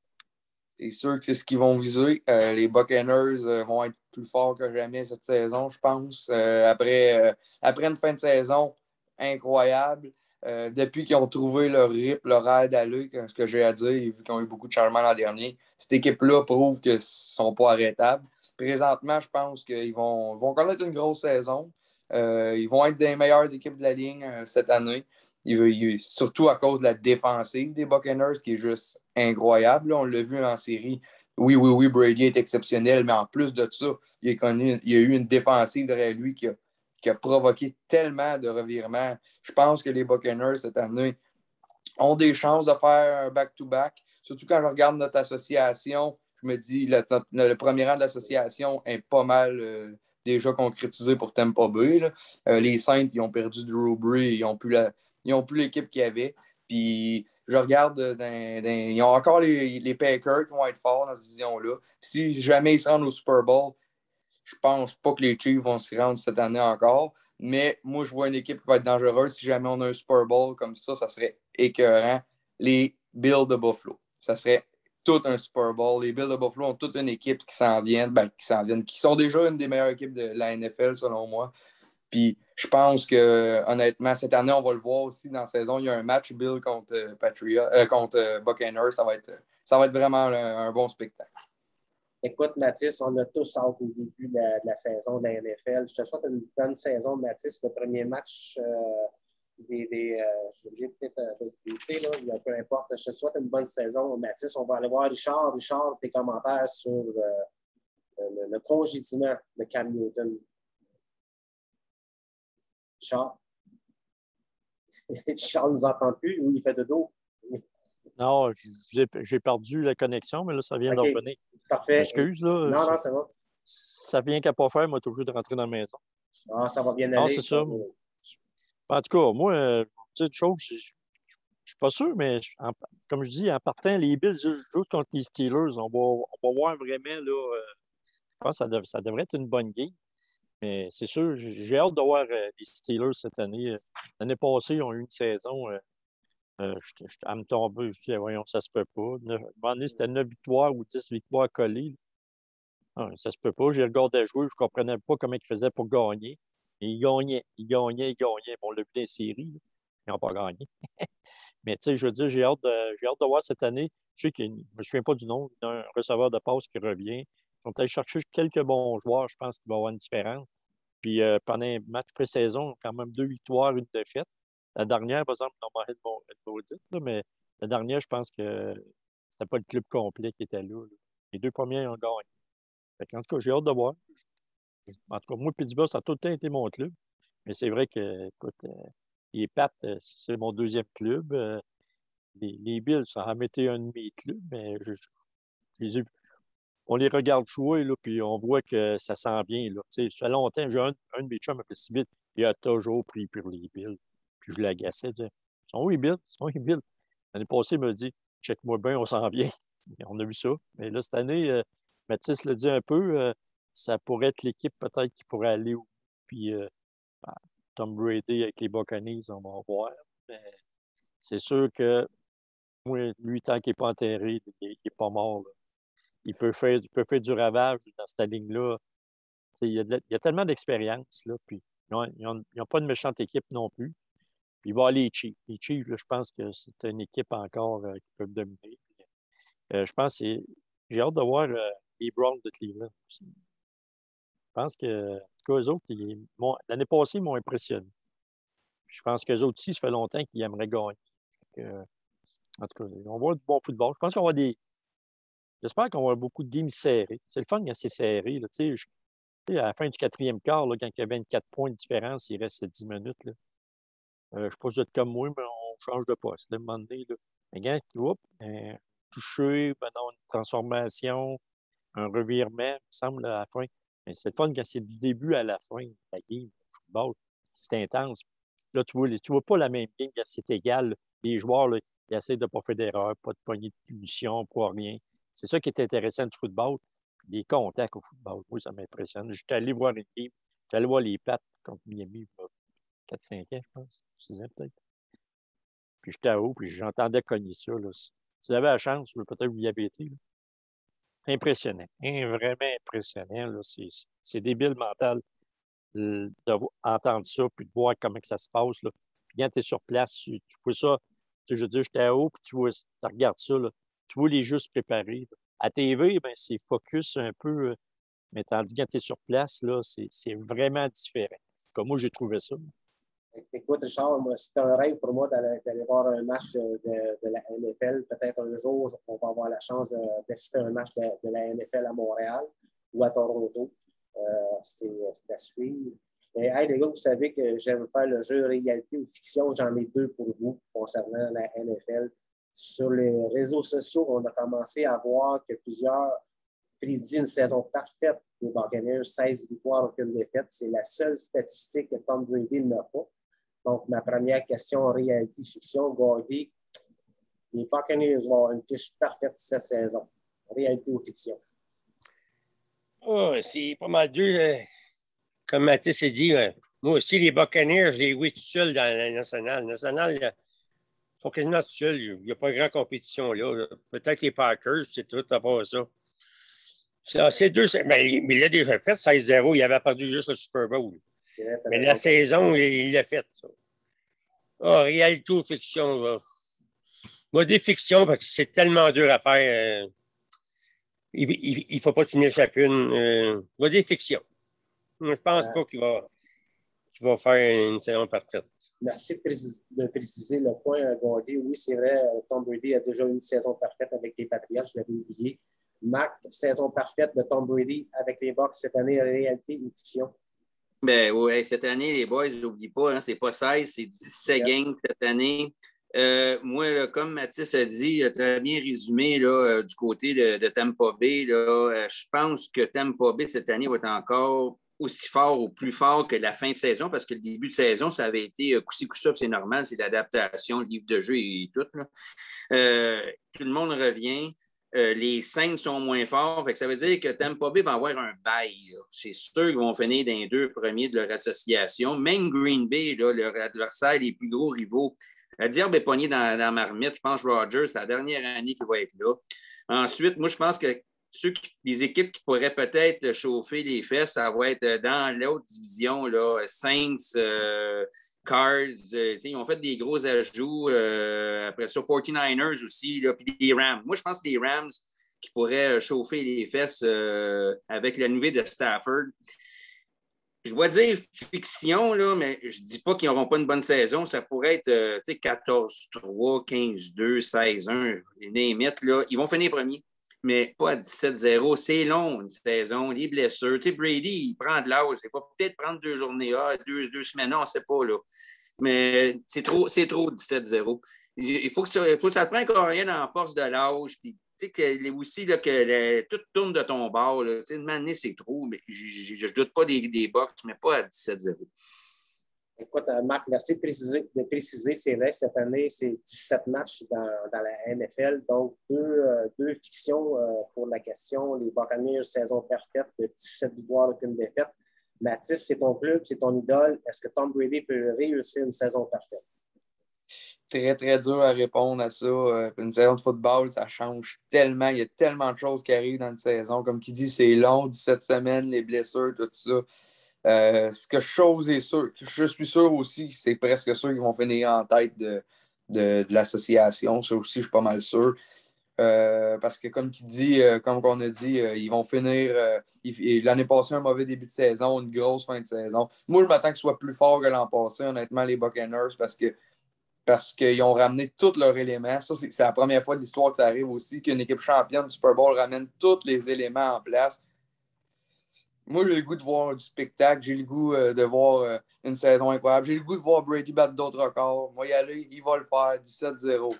C'est sûr que c'est ce qu'ils vont viser. Euh, les Buccaneers euh, vont être plus forts que jamais cette saison, je pense. Euh, après, euh, après une fin de saison incroyable, euh, depuis qu'ils ont trouvé leur rip, leur aide à lui, ce que j'ai à dire, vu qu'ils ont eu beaucoup de changements l'an dernier, cette équipe-là prouve qu'ils ne sont pas arrêtables. Présentement, je pense qu'ils vont, vont connaître une grosse saison. Euh, ils vont être des meilleures équipes de la ligne euh, cette année. Il, il, surtout à cause de la défensive des Buccaneers, qui est juste incroyable. Là, on l'a vu en série. Oui, oui, oui, Brady est exceptionnel, mais en plus de ça, il, est connu, il y a eu une défensive derrière lui qui a, qui a provoqué tellement de revirements. Je pense que les Buccaneers, cette année, ont des chances de faire un back-to-back. Surtout quand je regarde notre association, je me dis le, notre, le premier rang de l'association est pas mal euh, déjà concrétisé pour Tampa Bay. Euh, les Saints, ils ont perdu Drew Brees, ils n'ont plus la, ils n'ont plus l'équipe qu'il y avait. Puis je regarde, dans, dans, ils ont encore les, les Packers qui vont être forts dans cette division-là. Si jamais ils se rendent au Super Bowl, je pense pas que les Chiefs vont s'y rendre cette année encore. Mais moi, je vois une équipe qui va être dangereuse. Si jamais on a un Super Bowl comme ça, ça serait écœurant. Les Bills de Buffalo. Ça serait tout un Super Bowl. Les Bills de Buffalo ont toute une équipe qui s'en viennent, ben, qui s'en viennent, qui sont déjà une des meilleures équipes de la N F L, selon moi. Puis je pense que, honnêtement, cette année, on va le voir aussi dans la saison. Il y a un match Bill contre, euh, Patriot, euh, contre euh, Buccaneers. Ça va, être, ça va être vraiment un, un bon spectacle. Écoute, Mathis, on a tous hâte au début de la, de la saison de la N F L. Je te souhaite une bonne saison, Mathis. Le premier match euh, des. des euh, je vais peut-être euh, là, mais peu importe. Je te souhaite une bonne saison, Mathis. On va aller voir Richard. Richard, tes commentaires sur euh, le, le congédiement de Cam Newton. Richard? Richard ne nous entend plus ou il fait de dos? Non, j'ai, j'ai perdu la connexion, mais là, ça vient okay. de revenir. Parfait. Excuse, là. Non, non, c'est bon. Ça vient qu'à pas faire, moi, toujours de rentrer dans la maison. Ah, ça va bien aller. Non, c'est ça. En tout cas, moi, euh, je vais une chose, je ne suis pas sûr, mais en, comme je dis, en partant, les Bills jouent contre les Steelers. On va, on va voir vraiment, là, euh, je pense que ça, dev, ça devrait être une bonne game. Mais c'est sûr, j'ai hâte de voir euh, les Steelers cette année. L'année passée, ils ont eu une saison. Euh, euh, je, je, à me tomber, je dis, voyons, ça se peut pas. À un moment donné, c'était neuf victoires ou dix victoires collées. Ah, ça se peut pas. J'ai regardé jouer, je ne comprenais pas comment ils faisaient pour gagner. Et ils gagnaient, ils gagnaient, ils gagnaient. Bon, on l'a vu dans les séries, là. Ils n'ont pas gagné. Mais tu sais, je veux dire, j'ai hâte, de, j'ai hâte de voir cette année. Je sais qu'il, je ne me souviens pas du nom d'un receveur de passe qui revient. Ils sont allés chercher quelques bons joueurs. Je pense qu'il va y avoir une différence. Puis euh, pendant un match pré-saison, quand même deux victoires, une défaite. La dernière, par exemple, on m'a maudite, là, mais la dernière, je pense que c'était pas le club complet qui était là, là. Les deux premiers ont gagné. Fait en tout cas, j'ai hâte de voir. En tout cas, moi, Pittsburgh, ça a tout le temps été mon club. Mais c'est vrai que, écoute, euh, les Pats, euh, c'est mon deuxième club. Euh, les, les Bills, ça a été un de mes clubs, mais je, je les ai, on les regarde jouer, là, puis on voit que ça sent bien. Là. Ça fait longtemps, j'ai un, un de mes chums appelé si vite, il a toujours pris pour les Bills. Puis je l'agaçais, je disais, ils sont où les Bills? Ils sont où les Bills? L'année passée, il m'a dit, check-moi bien, on s'en vient. On a vu ça. Mais là, cette année, euh, Mathis l'a dit un peu, euh, ça pourrait être l'équipe peut-être qui pourrait aller où. Puis euh, Tom Brady avec les Buccaneers, on va voir. Mais c'est sûr que moi, lui, tant qu'il n'est pas enterré, il n'est pas mort. Là. Il peut faire, il peut faire du ravage dans cette ligne-là. Il y, a de, il y a tellement d'expérience. Là, puis ils n'ont pas de méchante équipe non plus. Puis il va y avoir les Chiefs. Les Chiefs, là, je pense que c'est une équipe encore euh, qui peut dominer. Euh, je pense que j'ai hâte de voir euh, les Browns de Cleveland aussi. Je pense que, en tout cas, eux autres, l'année passée, ils m'ont impressionné. Je pense qu'eux autres aussi, ça fait longtemps qu'ils aimeraient gagner. Donc, euh, en tout cas, on va voir du bon football. Je pense qu'on va avoir des. J'espère qu'on va avoir beaucoup de games serrés. C'est le fun quand c'est serré. Là. Tu sais, à la fin du quatrième quart, là, quand il y a vingt-quatre points de différence, il reste dix minutes. Là. Euh, je ne sais pas si vous êtes comme moi, mais on change de poste. Là, à un moment donné, là. Un gars qui va euh, toucher, ben non, une transformation, un revirement, il me semble, à la fin. Mais c'est le fun quand c'est du début à la fin, la game, le football. C'est intense. Là, tu vois, tu vois pas la même game quand c'est égal. Là. Les joueurs, là, ils essaient de ne pas faire d'erreur, pas de poignée de punition, pas rien. C'est ça qui est intéressant du football. Les contacts au football, oui, ça m'impressionne. J'étais allé voir une game, j'étais allé voir les Pats contre Miami, quatre cinq ans, je pense, six ans peut-être. Puis j'étais à haut, puis j'entendais cogner ça. Là. Si vous avez la chance, peut-être vous y avez été. Là. Impressionnant. Hein, vraiment impressionnant. C'est débile mental euh, d'entendre ça, puis de voir comment que ça se passe. Là. Puis quand tu es sur place, tu, tu vois ça. Tu sais, je veux dire, j'étais à haut, puis tu, vois, tu regardes ça. Là. Tu vois les jeux se préparer. Là. À T V, ben, c'est focus un peu, euh, mais tandis que quand tu es sur place, là, c'est vraiment différent. Comme moi, j'ai trouvé ça. Écoute, Richard, c'est un rêve pour moi d'aller voir un match de, de, de la N F L. Peut-être un jour, on va avoir la chance d'assister à un match de, de la N F L à Montréal ou à Toronto. Euh, c'est à suivre. Mais hey, les gars, vous savez que j'aime faire le jeu réalité ou fiction. J'en ai deux pour vous concernant la N F L. Sur les réseaux sociaux, on a commencé à voir que plusieurs prédit une saison parfaite des Buccaneers, seize victoires, aucune défaite. C'est la seule statistique que Tom Brady n'a pas. Donc, ma première question, réalité, fiction, Gordy, les Buccaneers vont avoir une fiche parfaite cette saison. Réalité ou fiction? Oh, c'est pas mal deux. Euh, comme Mathis a dit, euh, moi aussi, les Buccaneers, je les vois tout seuls dans la nationale. La nationale, ils sont quasiment tout seuls. Il n'y a pas grand compétition là. là. Peut-être les Packers, c'est tout à part ça. C'est deux. Mais, mais il a déjà fait seize zéro. Il avait perdu juste le Super Bowl. Vrai, mais la saison, il l'a fait. Ça. Oh, réalité ou fiction, là. Moi, des fictions, parce que c'est tellement dur à faire. Euh, il ne faut pas que tu n'échappes une. Euh, moi, des fictions. Je pense ouais. pas qu'il va, qu'il va faire une saison parfaite. Merci de préciser, de préciser le point, Gordy. Oui, c'est vrai, Tom Brady a déjà eu une saison parfaite avec les Patriots, je l'avais oublié. Marc, saison parfaite de Tom Brady avec les Bucs cette année, réalité ou fiction? Ben oui, cette année, les boys, n'oubliez pas, hein, c'est pas seize, c'est dix-sept games cette année. Euh, moi, là, comme Mathis a dit, il a très bien résumé là, euh, du côté de, de Tampa Bay. Là, euh, je pense que Tampa Bay cette année va être encore aussi fort ou plus fort que la fin de saison, parce que le début de saison, ça avait été euh, coup-ci, coup-ça, c'est normal, c'est l'adaptation, le livre de jeu et tout. Là. Euh, tout le monde revient. Euh, les Saints sont moins forts. Fait que ça veut dire que Tampa Bay va avoir un bail. C'est sûr qu'ils vont finir dans les deux premiers de leur association. Même Green Bay, là, leur adversaire, les plus gros rivaux. Le diable est pogné dans, dans la marmite. Je pense que Rodgers, c'est la dernière année qu'il va être là. Ensuite, moi, je pense que ceux qui, les équipes qui pourraient peut-être chauffer les fesses, ça va être dans l'autre division, là, Saints, euh, Cards, euh, ils ont fait des gros ajouts. Euh, après ça, forty-niners aussi, là, puis les Rams. Moi, je pense que les Rams qui pourraient chauffer les fesses euh, avec la nouvelle de Stafford. Je vais dire fiction, là, mais je ne dis pas qu'ils n'auront pas une bonne saison. Ça pourrait être euh, quatorze trois, quinze deux, seize un. Les limites, là, ils vont finir premiers, mais pas à dix-sept zéro. C'est long, une saison. Les blessures. Tu sais, Brady, il prend de l'âge. C'est pas peut-être prendre deux journées, ah, deux, deux semaines, on ne sait pas. Là. Mais c'est trop, c'est trop dix-sept zéro. il faut que ça, il faut que ça te prenne encore rien en force de l'âge. Puis, tu sais, que, aussi, là, que le, tout tourne de ton bord. Tu sais, une année, c'est trop. Mais je ne doute pas des, des box, mais pas à dix-sept zéro. Écoute, Marc, merci de préciser. De préciser c'est vrai, cette année, c'est dix-sept matchs dans, dans la N F L. Donc, deux, euh, deux fictions euh, pour la question. Les Buccaneers, saison parfaite de dix-sept victoires, aucune défaite. Mathis, c'est ton club, c'est ton idole. Est-ce que Tom Brady peut réussir une saison parfaite? Très, très dur à répondre à ça. Euh, une saison de football, ça change tellement. Il y a tellement de choses qui arrivent dans une saison. Comme qui dit, c'est long, dix-sept semaines, les blessures, tout ça. Euh, ce que chose est sûr, je suis sûr aussi que c'est presque sûr qu'ils vont finir en tête de, de, de l'association. Ça aussi, je suis pas mal sûr. Euh, parce que, comme tu dis, euh, comme on a dit, euh, ils vont finir. Euh, ils, l'année passée, un mauvais début de saison, une grosse fin de saison. Moi, je m'attends qu'ils soient plus forts que l'an passé, honnêtement, les Buccaneers, parce que parce qu'ils ont ramené tous leurs éléments. Ça, c'est, c'est la première fois de l'histoire que ça arrive aussi, qu'une équipe championne du Super Bowl ramène tous les éléments en place. Moi, j'ai le goût de voir du spectacle. J'ai le goût euh, de voir euh, une saison incroyable. J'ai le goût de voir Brady battre d'autres records. Moi, y aller, il va le faire, dix-sept zéro.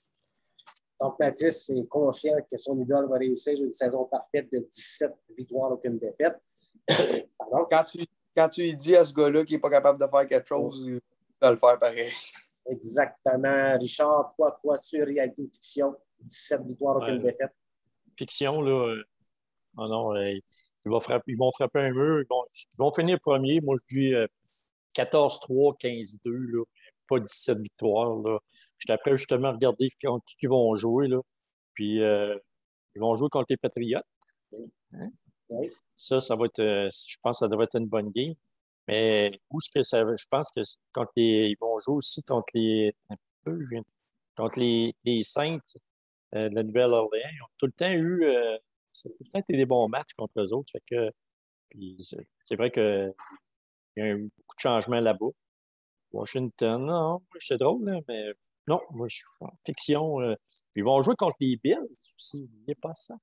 Donc, Mathis est confiant que son idole va réussir une saison parfaite de dix-sept victoires, aucune défaite. Pardon? Quand tu, quand tu lui dis à ce gars-là qu'il n'est pas capable de faire quelque chose, il va le faire pareil. Exactement. Richard, toi, toi, sur réalité ou fiction, dix-sept victoires, aucune Ouais. défaite. Fiction, là. Euh, oh non, euh, ils, vont frapper, ils vont frapper un mur. Ils vont, ils vont finir premier. Moi, je dis euh, quatorze trois, quinze deux, là. Pas dix-sept victoires, là. J'étais après justement regarder contre qui ils vont jouer, là. Puis, euh, ils vont jouer contre les Patriotes. Hein? Oui. Ça, ça va être, euh, je pense que ça devrait être une bonne game. Mais où est-ce que ça va? Je pense que quand les, ils vont jouer aussi contre les, un peu, je viens- contre les, les Saints euh, de la Nouvelle-Orléans. Ils ont tout le temps eu, euh, ça a tout le temps été des bons matchs contre eux autres. Fait que, puis c'est c'est vrai qu'il y a eu beaucoup de changements là-bas. Washington, non, c'est drôle, là, mais non, moi, je suis en fiction. Euh, puis ils vont jouer contre les Bills aussi. N'oubliez pas ça.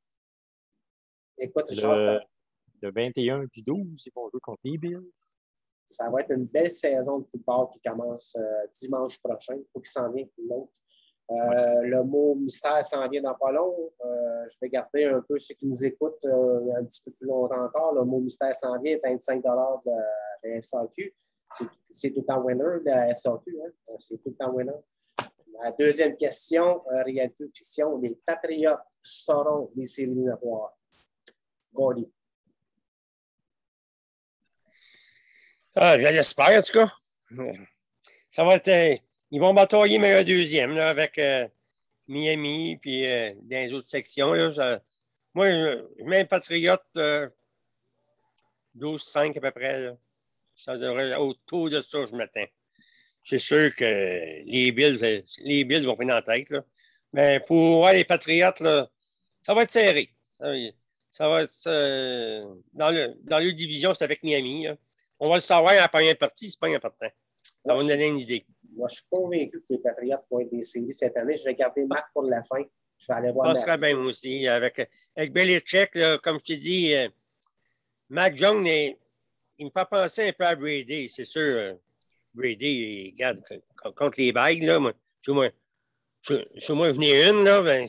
Écoute, Richard, Le, ça, le vingt et un du douze, ils vont jouer contre les Bills. ça va être une belle saison de football qui commence euh, dimanche prochain. Il faut qu'il s'en vienne pour l'autre. Euh, ouais. Le mot mystère s'en vient dans pas long. Euh, je vais garder un peu ceux qui nous écoutent euh, un petit peu plus longtemps encore. Le mot mystère s'en vient, vingt-cinq dollars de la S A Q. C'est, c'est tout le temps winner, de la S A Q. Hein? C'est tout le temps winner. La deuxième question, euh, réalité ou fiction, les Patriotes seront des séries éliminatoires. Gordy. Ah, je l'espère, en tout cas. Ça va être. Euh, ils vont batailler meilleur deuxième là, avec euh, Miami puis euh, dans les autres sections. Là, ça, moi, je mets Patriote euh, douze cinq à peu près. Là. Ça devrait autour de ça, je m'attends. C'est sûr que les Bills, les Bills vont finir en tête. Là. Mais pour ouais, les Patriotes, là, ça va être serré. Ça, ça va être euh, dans, le, dans leur division, c'est avec Miami. Là. On va le savoir à la première partie, c'est pas important. Ça moi, va nous donner une idée. Moi, je suis convaincu que les Patriotes vont être des séries cette année. Je vais garder Marc pour la fin. Je vais aller voir ça serait bien aussi. Avec, avec Belichick, là, comme je t'ai dit, euh, Mac Jones, il, il me fait penser un peu à Brady, c'est sûr. Euh, Brady, regarde, contre les bagues, là, moi, je moi, je, je, moi, je venais une, là, ben,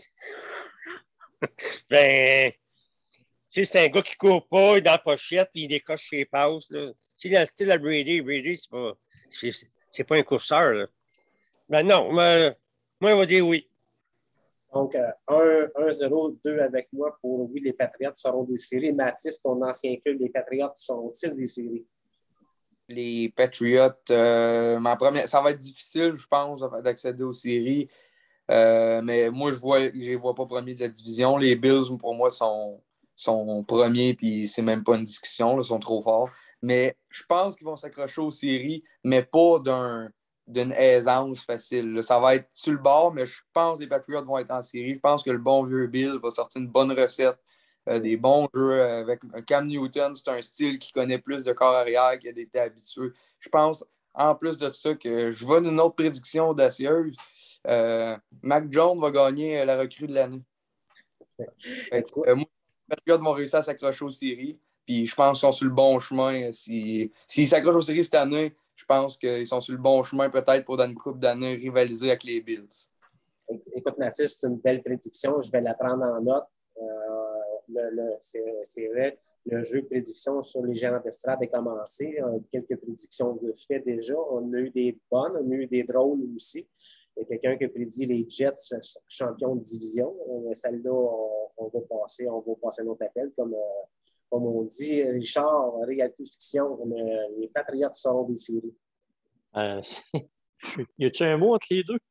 ben, tu sais, c'est un gars qui court pas, il est dans la pochette, puis il décoche ses passes, là. Tu sais, dans le style à Brady, Brady, c'est pas, c'est, c'est pas un courseur, là. Ben non, moi, moi, on va dire oui. Donc, euh, un zéro deux avec moi pour oui, les Patriotes seront des séries. Mathis, ton ancien club, les Patriotes seront-ils des séries? Les Patriots, euh, ma première, ça va être difficile, je pense, d'accéder aux séries. Euh, mais moi, je vois, je les vois pas premiers de la division. Les Bills, pour moi, sont, sont premiers, puis c'est même pas une discussion, ils sont trop forts. Mais je pense qu'ils vont s'accrocher aux séries, mais pas d'un, d'une aisance facile. Là. Ça va être sur le bord, mais je pense que les Patriots vont être en série. Je pense que le bon vieux Bill va sortir une bonne recette. Euh, des bons jeux avec Cam Newton, c'est un style qui connaît plus de corps arrière, qui a été habitué. Je pense, en plus de ça, que je vois une autre prédiction audacieuse. Euh, Mac Jones va gagner la recrue de l'année. Fait que, euh, moi, les Patriots vont réussir à s'accrocher aux séries. Puis je pense qu'ils sont sur le bon chemin. S'ils si, s'accrochent aux séries cette année, je pense qu'ils sont sur le bon chemin peut-être pour dans une couple d'années rivaliser avec les Bills. Écoute, Mathis, c'est une belle prédiction. Je vais la prendre en note. Euh, le, le, c'est, c'est vrai, le jeu de prédiction sur les gérants d'estrade est commencé. Euh, quelques prédictions de fait déjà. On a eu des bonnes, on a eu des drôles aussi. Il y a quelqu'un qui a prédit les Jets champions de division. Euh, celle-là, on, on va passer, on va passer notre appel. Comme, euh, comme on dit, Richard, réalité fiction, le, les Patriotes seront des séries. Euh, y a-t-il un mot entre les deux?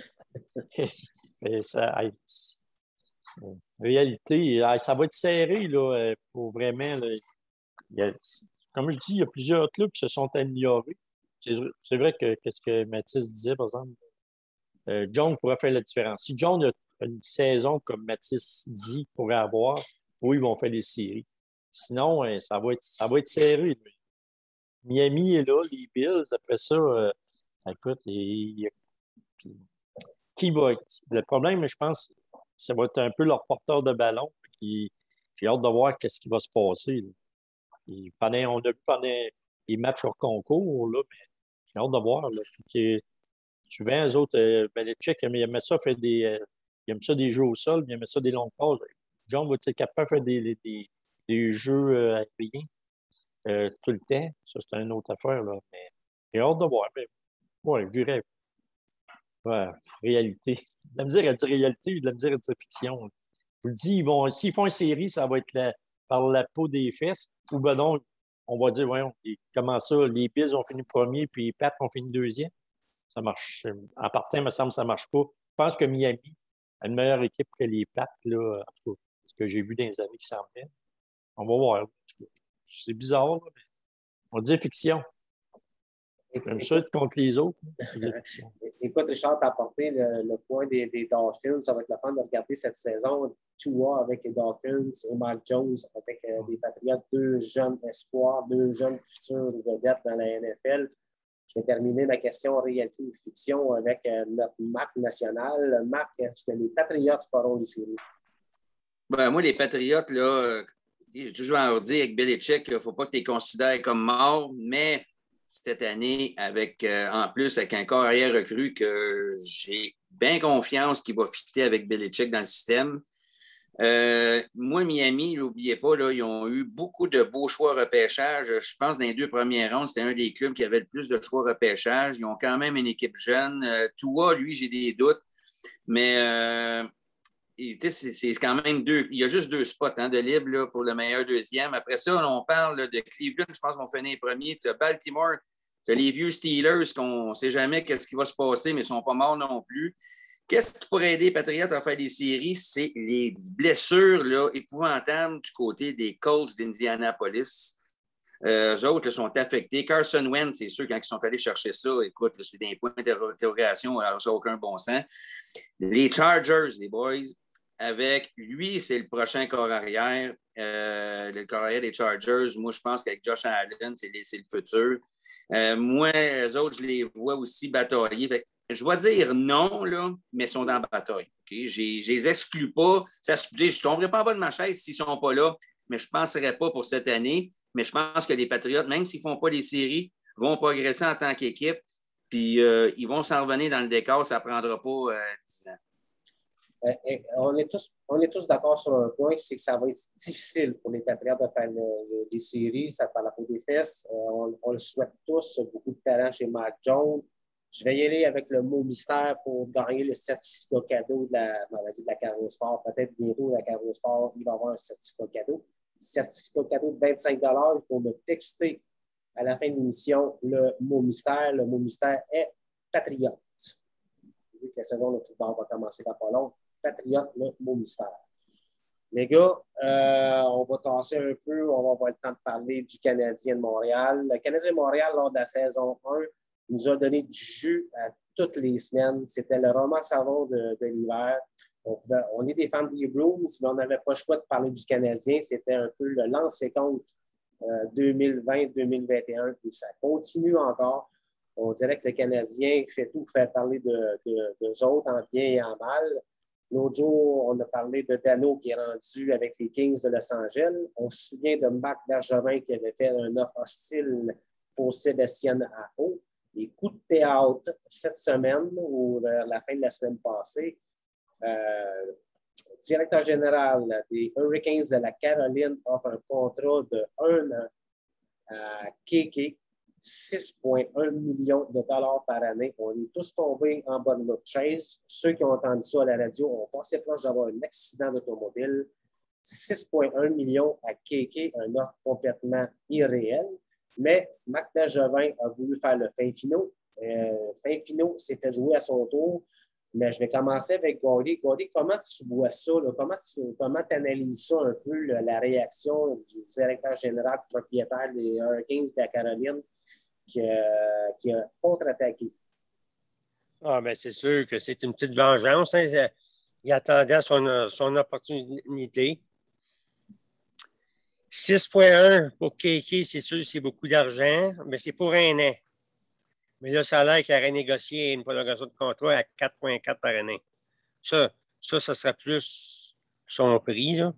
ça, en réalité, ça va être serré là, pour vraiment. Là, il y a, comme je dis, il y a plusieurs clubs qui se sont améliorés. C'est, c'est vrai que ce que Mathis disait, par exemple, euh, John pourrait faire la différence. Si John a une saison comme Mathis dit pourrait avoir, oui, ils vont faire les séries. Sinon, euh, ça, va être, ça va être serré. Lui. Miami est là, les Bills, après ça, euh, écoute, il y a qui va être. Le problème, je pense, ça va être un peu leur porteur de ballon. Qui, j'ai hâte de voir ce qui va se passer. Et pendant, on a vu pendant les matchs hors concours, là, mais j'ai hâte de voir. Là, puis, souvent, les autres, euh, Belichick, il aimait ça faire des. Euh, il aime ça des jeux au sol, il aimait ça des longues passes. John va être capable de faire des, des, des jeux euh, aériens euh, tout le temps. Ça, c'est une autre affaire. Là, mais j'ai hâte de voir. Mais, ouais, je dirais. Ouais, réalité. De la misère à dire réalité, de la misère à dire fiction. Je vous le dis, ils vont, s'ils font une série, ça va être la, par la peau des fesses. Ou ben non, on va dire, voyons, comment ça, les Bills ont fini premier, puis les Pats ont fini deuxième. Ça marche. En partant, il me semble que ça ne marche pas. Je pense que Miami a une meilleure équipe que les Pats, là, en tout cas, ce que j'ai vu dans les années qui s'en viennent. On va voir. C'est bizarre, là, mais on dit fiction. J'aime ça être contre les autres. Écoute, Richard, tu as apporté le, le point des, des Dolphins. Ça va être la fin de regarder cette saison. Tua avec les Dolphins et Mike Jones avec euh, les Patriots, deux jeunes espoirs, deux jeunes futurs vedettes dans la N F L. Je vais terminer ma question réalité ou fiction avec euh, notre marque nationale. Marc, est-ce que les Patriots feront les séries? Ben, moi, les Patriots, là, j'ai toujours dit avec Belichick, il ne faut pas que tu les considères comme morts, mais cette année, avec euh, en plus avec un corps arrière recru que j'ai bien confiance qu'il va fitter avec Belichick dans le système. Euh, moi, Miami, n'oubliez pas, là, ils ont eu beaucoup de beaux choix repêchage. Je pense que dans les deux premières rondes, c'était un des clubs qui avait le plus de choix repêchage. Ils ont quand même une équipe jeune. Euh, Tua, lui, j'ai des doutes, mais euh, c'est, c'est quand même deux. Il y a juste deux spots hein, de libre là, pour le meilleur deuxième. Après ça, on parle là, de Cleveland, je pense qu'on finit les premiers. Tu as Baltimore, tu as les vieux Steelers qu'on ne sait jamais qu'est-ce qui va se passer, mais ils ne sont pas morts non plus. Qu'est-ce qui pourrait aider les Patriots à faire des séries? C'est les blessures là, épouvantables du côté des Colts d'Indianapolis. Euh, eux autres là, sont affectés. Carson Wentz, c'est sûr, quand ils sont allés chercher ça, écoute, là, c'est des points d'interrogation, alors ça n'a aucun bon sens. Les Chargers, les boys, avec lui, c'est le prochain corps arrière. Euh, le corps arrière des Chargers, moi, je pense qu'avec Josh Allen, c'est, les, c'est le futur. Euh, moi, eux autres, je les vois aussi batailler. Fait, je vais dire non, là, mais ils sont dans la bataille. Okay? Je ne les exclus pas. Ça, je ne tomberai pas en bas de ma chaise s'ils ne sont pas là, mais je ne penserai pas pour cette année. Mais je pense que les Patriots, même s'ils ne font pas les séries, vont progresser en tant qu'équipe. Puis euh, ils vont s'en revenir dans le décor. Ça ne prendra pas euh, dix ans. Euh, on est tous, on est tous d'accord sur un point, c'est que ça va être difficile pour les Patriots de faire le, le, les séries, ça par la peau des fesses. Euh, on, on le souhaite tous, beaucoup de talent chez Mac Jones. Je vais y aller avec le mot mystère pour gagner le certificat cadeau de la maladie de la Carreau Sport. Peut-être bientôt, la Carreau Sport, il va y avoir un certificat cadeau. Certificat cadeau de vingt-cinq dollars, il faut me texter à la fin de l'émission le mot mystère. Le mot mystère est Patriote. Vu que la saison de football va commencer dans pas long. Patriote, le mot mystère. Les gars, euh, on va tasser un peu, on va avoir le temps de parler du Canadien de Montréal. Le Canadien de Montréal, lors de la saison un, nous a donné du jus à toutes les semaines. C'était le roman savon de, de l'hiver. On, pouvait, on est des fans des Blues, mais on n'avait pas le choix de parler du Canadien. C'était un peu le lancer-compte euh, deux mille vingt deux mille vingt et un, et ça continue encore. On dirait que le Canadien fait tout pour faire parler de, de, d'eux autres en bien et en mal. L'autre jour, on a parlé de Dano qui est rendu avec les Kings de Los Angeles. On se souvient de Marc Bergevin qui avait fait un offre hostile pour Sébastien Aho. Et coup de théâtre cette semaine ou à la fin de la semaine passée, euh, le directeur général des Hurricanes de la Caroline offre un contrat de un an à Kéké, six virgule un millions de dollars par année. On est tous tombés en bas de notre chaise. Ceux qui ont entendu ça à la radio ont passé proche d'avoir un accident d'automobile. six virgule un millions à Kéké, un offre complètement irréel. Mais Marc Bergevin a voulu faire le fin finaux. Euh, fin finaux s'est fait jouer à son tour. Mais je vais commencer avec Gordy. Gordy, comment tu vois ça? Là? Comment tu analyses ça un peu, là, la réaction du directeur général propriétaire des Hurricanes de la Caroline qui, euh, qui a contre-attaqué? Ah, bien, c'est sûr que c'est une petite vengeance. Hein. Il attendait son, son opportunité. six virgule un pour Kéké, c'est sûr, c'est beaucoup d'argent, mais c'est pour un an. Mais là, ça a l'air qu'il a renégocié une prolongation de contrat à quatre virgule quatre par année. Ça, ça, ça sera plus son prix, là.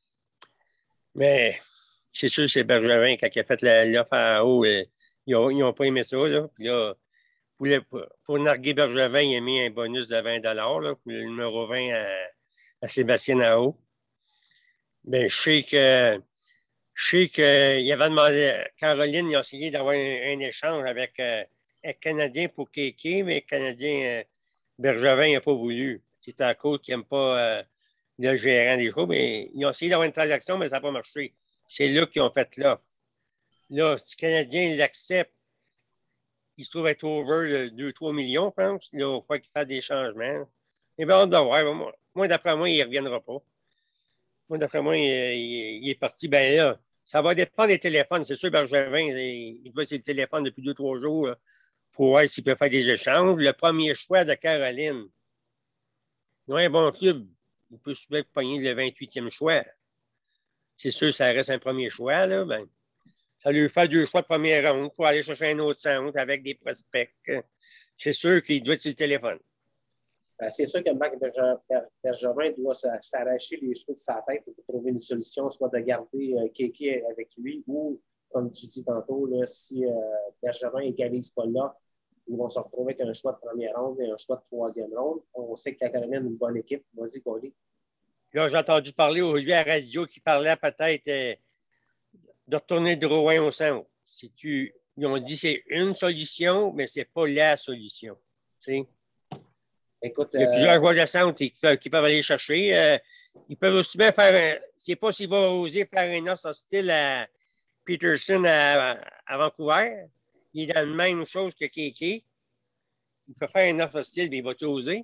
Mais c'est sûr, c'est Bergevin, quand il a fait l'offre en haut, ils n'ont pas aimé ça, là. Puis là, pour, le, pour narguer Bergevin, il a mis un bonus de vingt dollars là, pour le numéro vingt à, à Sébastien Aho. Mais je sais que je sais qu'il avait demandé, Caroline, il a essayé d'avoir un, un échange avec euh, un Canadien pour Kéké, mais le Canadien, euh, Bergevin n'a pas voulu. C'est à cause qu'il n'aime pas euh, le gérant des choses. Mais ils ont essayé d'avoir une transaction, mais ça n'a pas marché. C'est là qu'ils ont fait l'offre. Là, si le Canadien l'accepte, il se trouve être over deux à trois millions, je pense. Là, il faut qu'il fasse des changements. Mais bien, hâte de voir. Moi, moi d'après moi, il ne reviendra pas. Moi, d'après moi, il, il, il est parti. Ben là, ça va dépendre des téléphones. C'est sûr, Bergevin, il, il doit sur le téléphone depuis deux, trois jours là, pour voir s'il peut faire des échanges. Le premier choix de Caroline. Ils ont un bon club. Il peut souvent pogner le vingt-huitième choix. C'est sûr, ça reste un premier choix. Là, ben, ça lui fait deux choix de première ronde pour aller chercher un autre centre avec des prospects. C'est sûr qu'il doit être sur le téléphone. Ben, c'est sûr que Marc Bergevin doit s'arracher les cheveux de sa tête pour trouver une solution, soit de garder euh, Kéké avec lui ou, comme tu dis tantôt, là, si euh, Bergevin n'égalise pas là, ils vont se retrouver avec un choix de première ronde et un choix de troisième ronde. On sait que la Caroline a une bonne équipe. Vas-y, Cody. Là, j'ai entendu parler au lui à la radio qui parlait peut-être euh, de retourner Drouin au centre. Si tu, ils ont dit que c'est une solution, mais ce n'est pas la solution. Tu sais? Écoute, il y a euh... plusieurs joueurs de centre qui peuvent, qui peuvent aller chercher. Euh, ils peuvent aussi bien faire un. Je ne sais pas s'il va oser faire une offre style à Peterson à, à Vancouver. Il est dans la même chose que Kéké. Il peut faire une offre style, mais il va tout oser.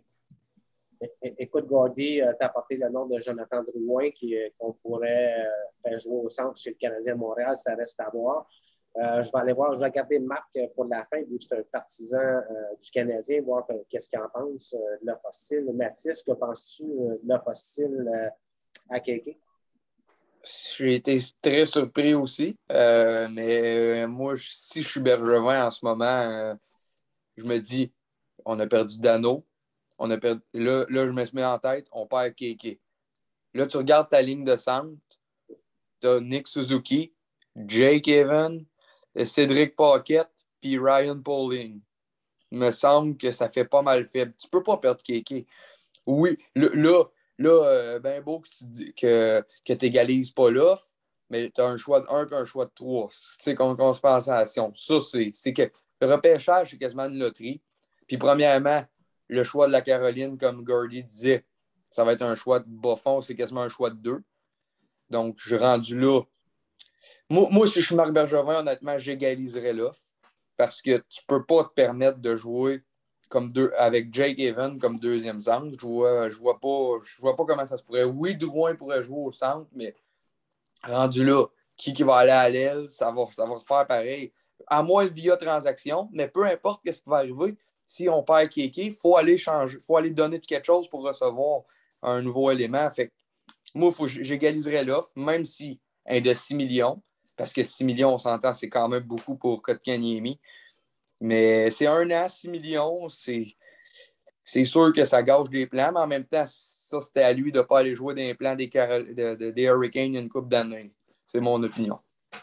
Écoute, Gordy, euh, tu as apporté le nom de Jonathan Drouin qui, euh, qu'on pourrait euh, faire jouer au centre chez le Canadien de Montréal. Ça reste à voir. Euh, je vais aller voir, je vais garder Marc pour la fin, vu que c'est un partisan euh, du Canadien, voir euh, qu'est-ce qu'il en pense euh, de l'offre hostile. Mathis, que penses-tu euh, de l'offre hostile euh, à Kéké? J'ai été très surpris aussi. Euh, mais euh, moi, si je suis Bergevin en ce moment, euh, je me dis, on a perdu Dano. On a perdu... Là, là, je me mets en tête, on perd Kéké. Là, tu regardes ta ligne de centre. Tu as Nick Suzuki, Jake Evans, Cédric Paquette, puis Ryan Poling. Il me semble que ça fait pas mal faible. Tu peux pas perdre Kéké. Oui, là, là, là euh, ben beau que tu dis que, que tu n'égalises pas l'offre, mais tu as un choix de un et un choix de trois. Tu sais, compensation. Ça, c'est, c'est que le repêchage, c'est quasiment une loterie. Puis, premièrement, le choix de la Caroline, comme Gordy disait, ça va être un choix de bas fond, c'est quasiment un choix de deux. Donc, je suis rendu là. Moi, moi, si je suis Marc Bergevin, honnêtement, j'égaliserais l'offre parce que tu ne peux pas te permettre de jouer comme deux, avec Jake Evans comme deuxième centre. Je vois, je vois pas, je vois pas comment ça se pourrait. Oui, Drouin pourrait jouer au centre, mais rendu là, qui, qui va aller à l'aile, ça va, ça va faire pareil. À moins via transaction, mais peu importe ce qui va arriver, si on perd Kéké, il faut aller changer, il faut aller donner quelque chose pour recevoir un nouveau élément. Fait que, moi, faut, j'égaliserais l'offre, même si un de six millions, parce que six millions, on s'entend, c'est quand même beaucoup pour Kotkaniemi. Mais c'est un an, six millions, c'est, c'est sûr que ça gâche des plans, mais en même temps, ça, c'était à lui de ne pas aller jouer dans les plans des, Carol, de, de, des Hurricanes une couple d'années. C'est mon opinion.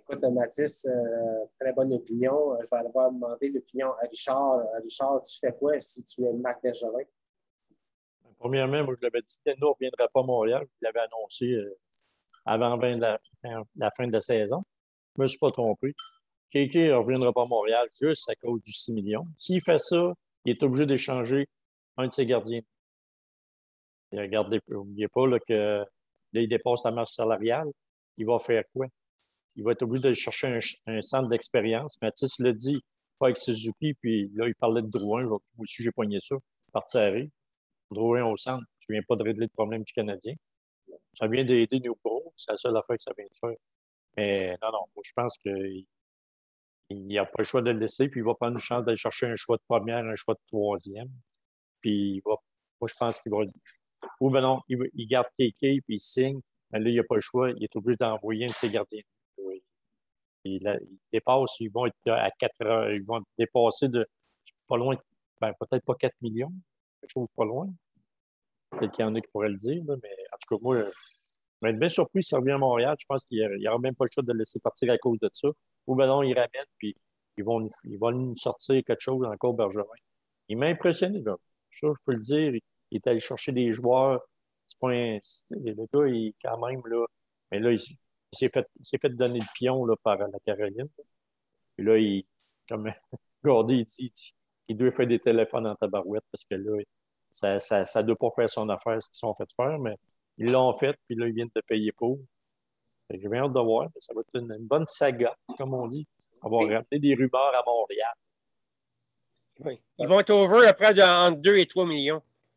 Écoute, Mathis, euh, très bonne opinion. Je vais aller demander l'opinion à Richard. Richard, tu fais quoi si tu es Marc Bergevin? Premièrement, moi, je l'avais dit, Dano ne reviendra pas à Montréal. Je l'avais annoncé euh, avant la, la fin de la saison. Je ne me suis pas trompé. Kéké ne reviendra pas à Montréal juste à cause du six millions. S'il fait ça, il est obligé d'échanger un de ses gardiens. Et regardez, n'oubliez pas là, que là, il dépasse la masse salariale. Il va faire quoi? Il va être obligé de chercher un, un centre d'expérience. Mathis l'a dit, pas avec Suzuki, puis là, il parlait de Drouin. Moi aussi, j'ai pogné ça. Parti arrêt. Drouin au centre, tu ne viens pas de régler le problème du Canadien. Ça vient d'aider nos pros. C'est la seule affaire que ça vient de faire. Mais non, non, moi, je pense qu'il n'y a pas le choix de le laisser, puis il va prendre une chance d'aller chercher un choix de première, un choix de troisième. Puis il va, moi, je pense qu'il va. Ou ben non, il, il garde K K, puis il signe. Mais là, il n'a pas le choix. Il est obligé d'envoyer un de ses gardiens. Oui. Il, il dépasse, ils vont être à quatre heures, ils vont dépasser de pas loin, ben, peut-être pas quatre millions, quelque chose pas loin. Peut-être qu'il y en a qui pourraient le dire, là, mais en tout cas, moi, je vais être bien surpris s'il revient à Montréal. Je pense qu'il n'y aura même pas le choix de le laisser partir à cause de ça. Ou ben non, il ramène, puis ils vont, ils vont nous sortir quelque chose encore, Bergevin. Il m'a impressionné, là. Ça, je peux le dire. Il, il est allé chercher des joueurs. C'est pas un, le gars, il quand même, là. Mais là, il, il s'est fait, il s'est fait donner le pion là, par la Caroline. Puis là, il, comme Gordy, il dit, il doit faire des téléphones en tabarouette parce que là, ça ne ça, ça doit pas faire son affaire, ce qu'ils sont fait faire, mais ils l'ont fait, puis là, ils viennent de payer pour. J'ai bien hâte de voir. Ça va être une, une bonne saga, comme on dit. On va ramener des rumeurs à Montréal. Oui. Ils vont être over après de, entre deux et trois millions.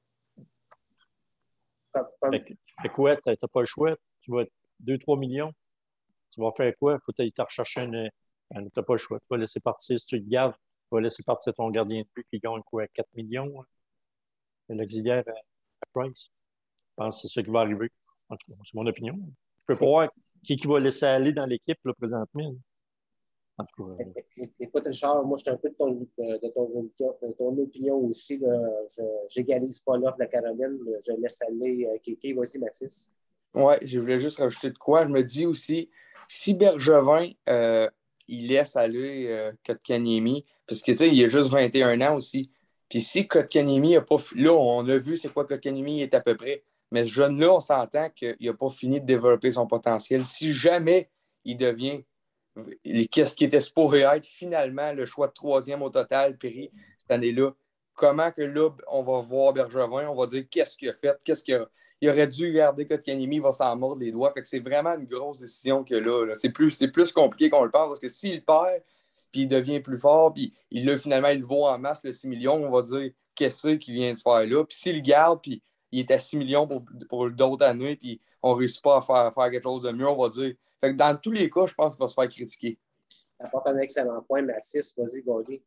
Fait, tu fais quoi? Tu n'as pas le choix. Tu vas deux trois millions. Tu vas faire quoi? Il faut que tu rechercher une. Tu n'as pas le choix. Tu vas laisser partir, si tu le gardes, tu vas laisser partir ton gardien de but qui gagne quoi? quatre millions. L'auxiliaire à, à Price. Je pense que c'est ça qui va arriver. C'est mon opinion. Je peux pas voir qui, qui va laisser aller dans l'équipe là, présentement. En tout cas, euh... Écoute, Richard, moi, je suis un peu de ton, de, de ton, de ton opinion aussi. Je n'égalise pas l'offre de la Caroline. Je laisse aller euh, Kéké. Voici Mathis. Oui, je voulais juste rajouter de quoi. Je me dis aussi, si Bergevin, euh, il laisse aller euh, Kotkaniemi, parce que, tu sais, il a juste vingt et un ans aussi. Puis si Kotkaniemi n'a pas... Là, on a vu c'est quoi Kotkaniemi est à peu près. Mais ce jeune-là, on s'entend qu'il n'a pas fini de développer son potentiel. Si jamais il devient qu'est-ce qui était supposé être finalement le choix de troisième au total, Péry, cette année-là, comment que là, on va voir Bergevin, on va dire qu'est-ce qu'il a fait, qu'est-ce qu'il a... Il aurait dû garder Kotkaniemi, il va s'en mordre les doigts. Fait que c'est vraiment une grosse décision que là. là. C'est plus, c'est plus compliqué qu'on le pense parce que s'il perd, puis il devient plus fort, puis il là, finalement, il vaut en masse le six millions, on va dire qu'est-ce qu'il vient de faire là. Puis s'il garde, puis il est à six millions pour, pour d'autres années, puis on ne réussit pas à faire, à faire quelque chose de mieux, on va dire. Fait que dans tous les cas, je pense qu'il va se faire critiquer. Ça apporte un excellent point, Mathis. Vas-y, Gordy.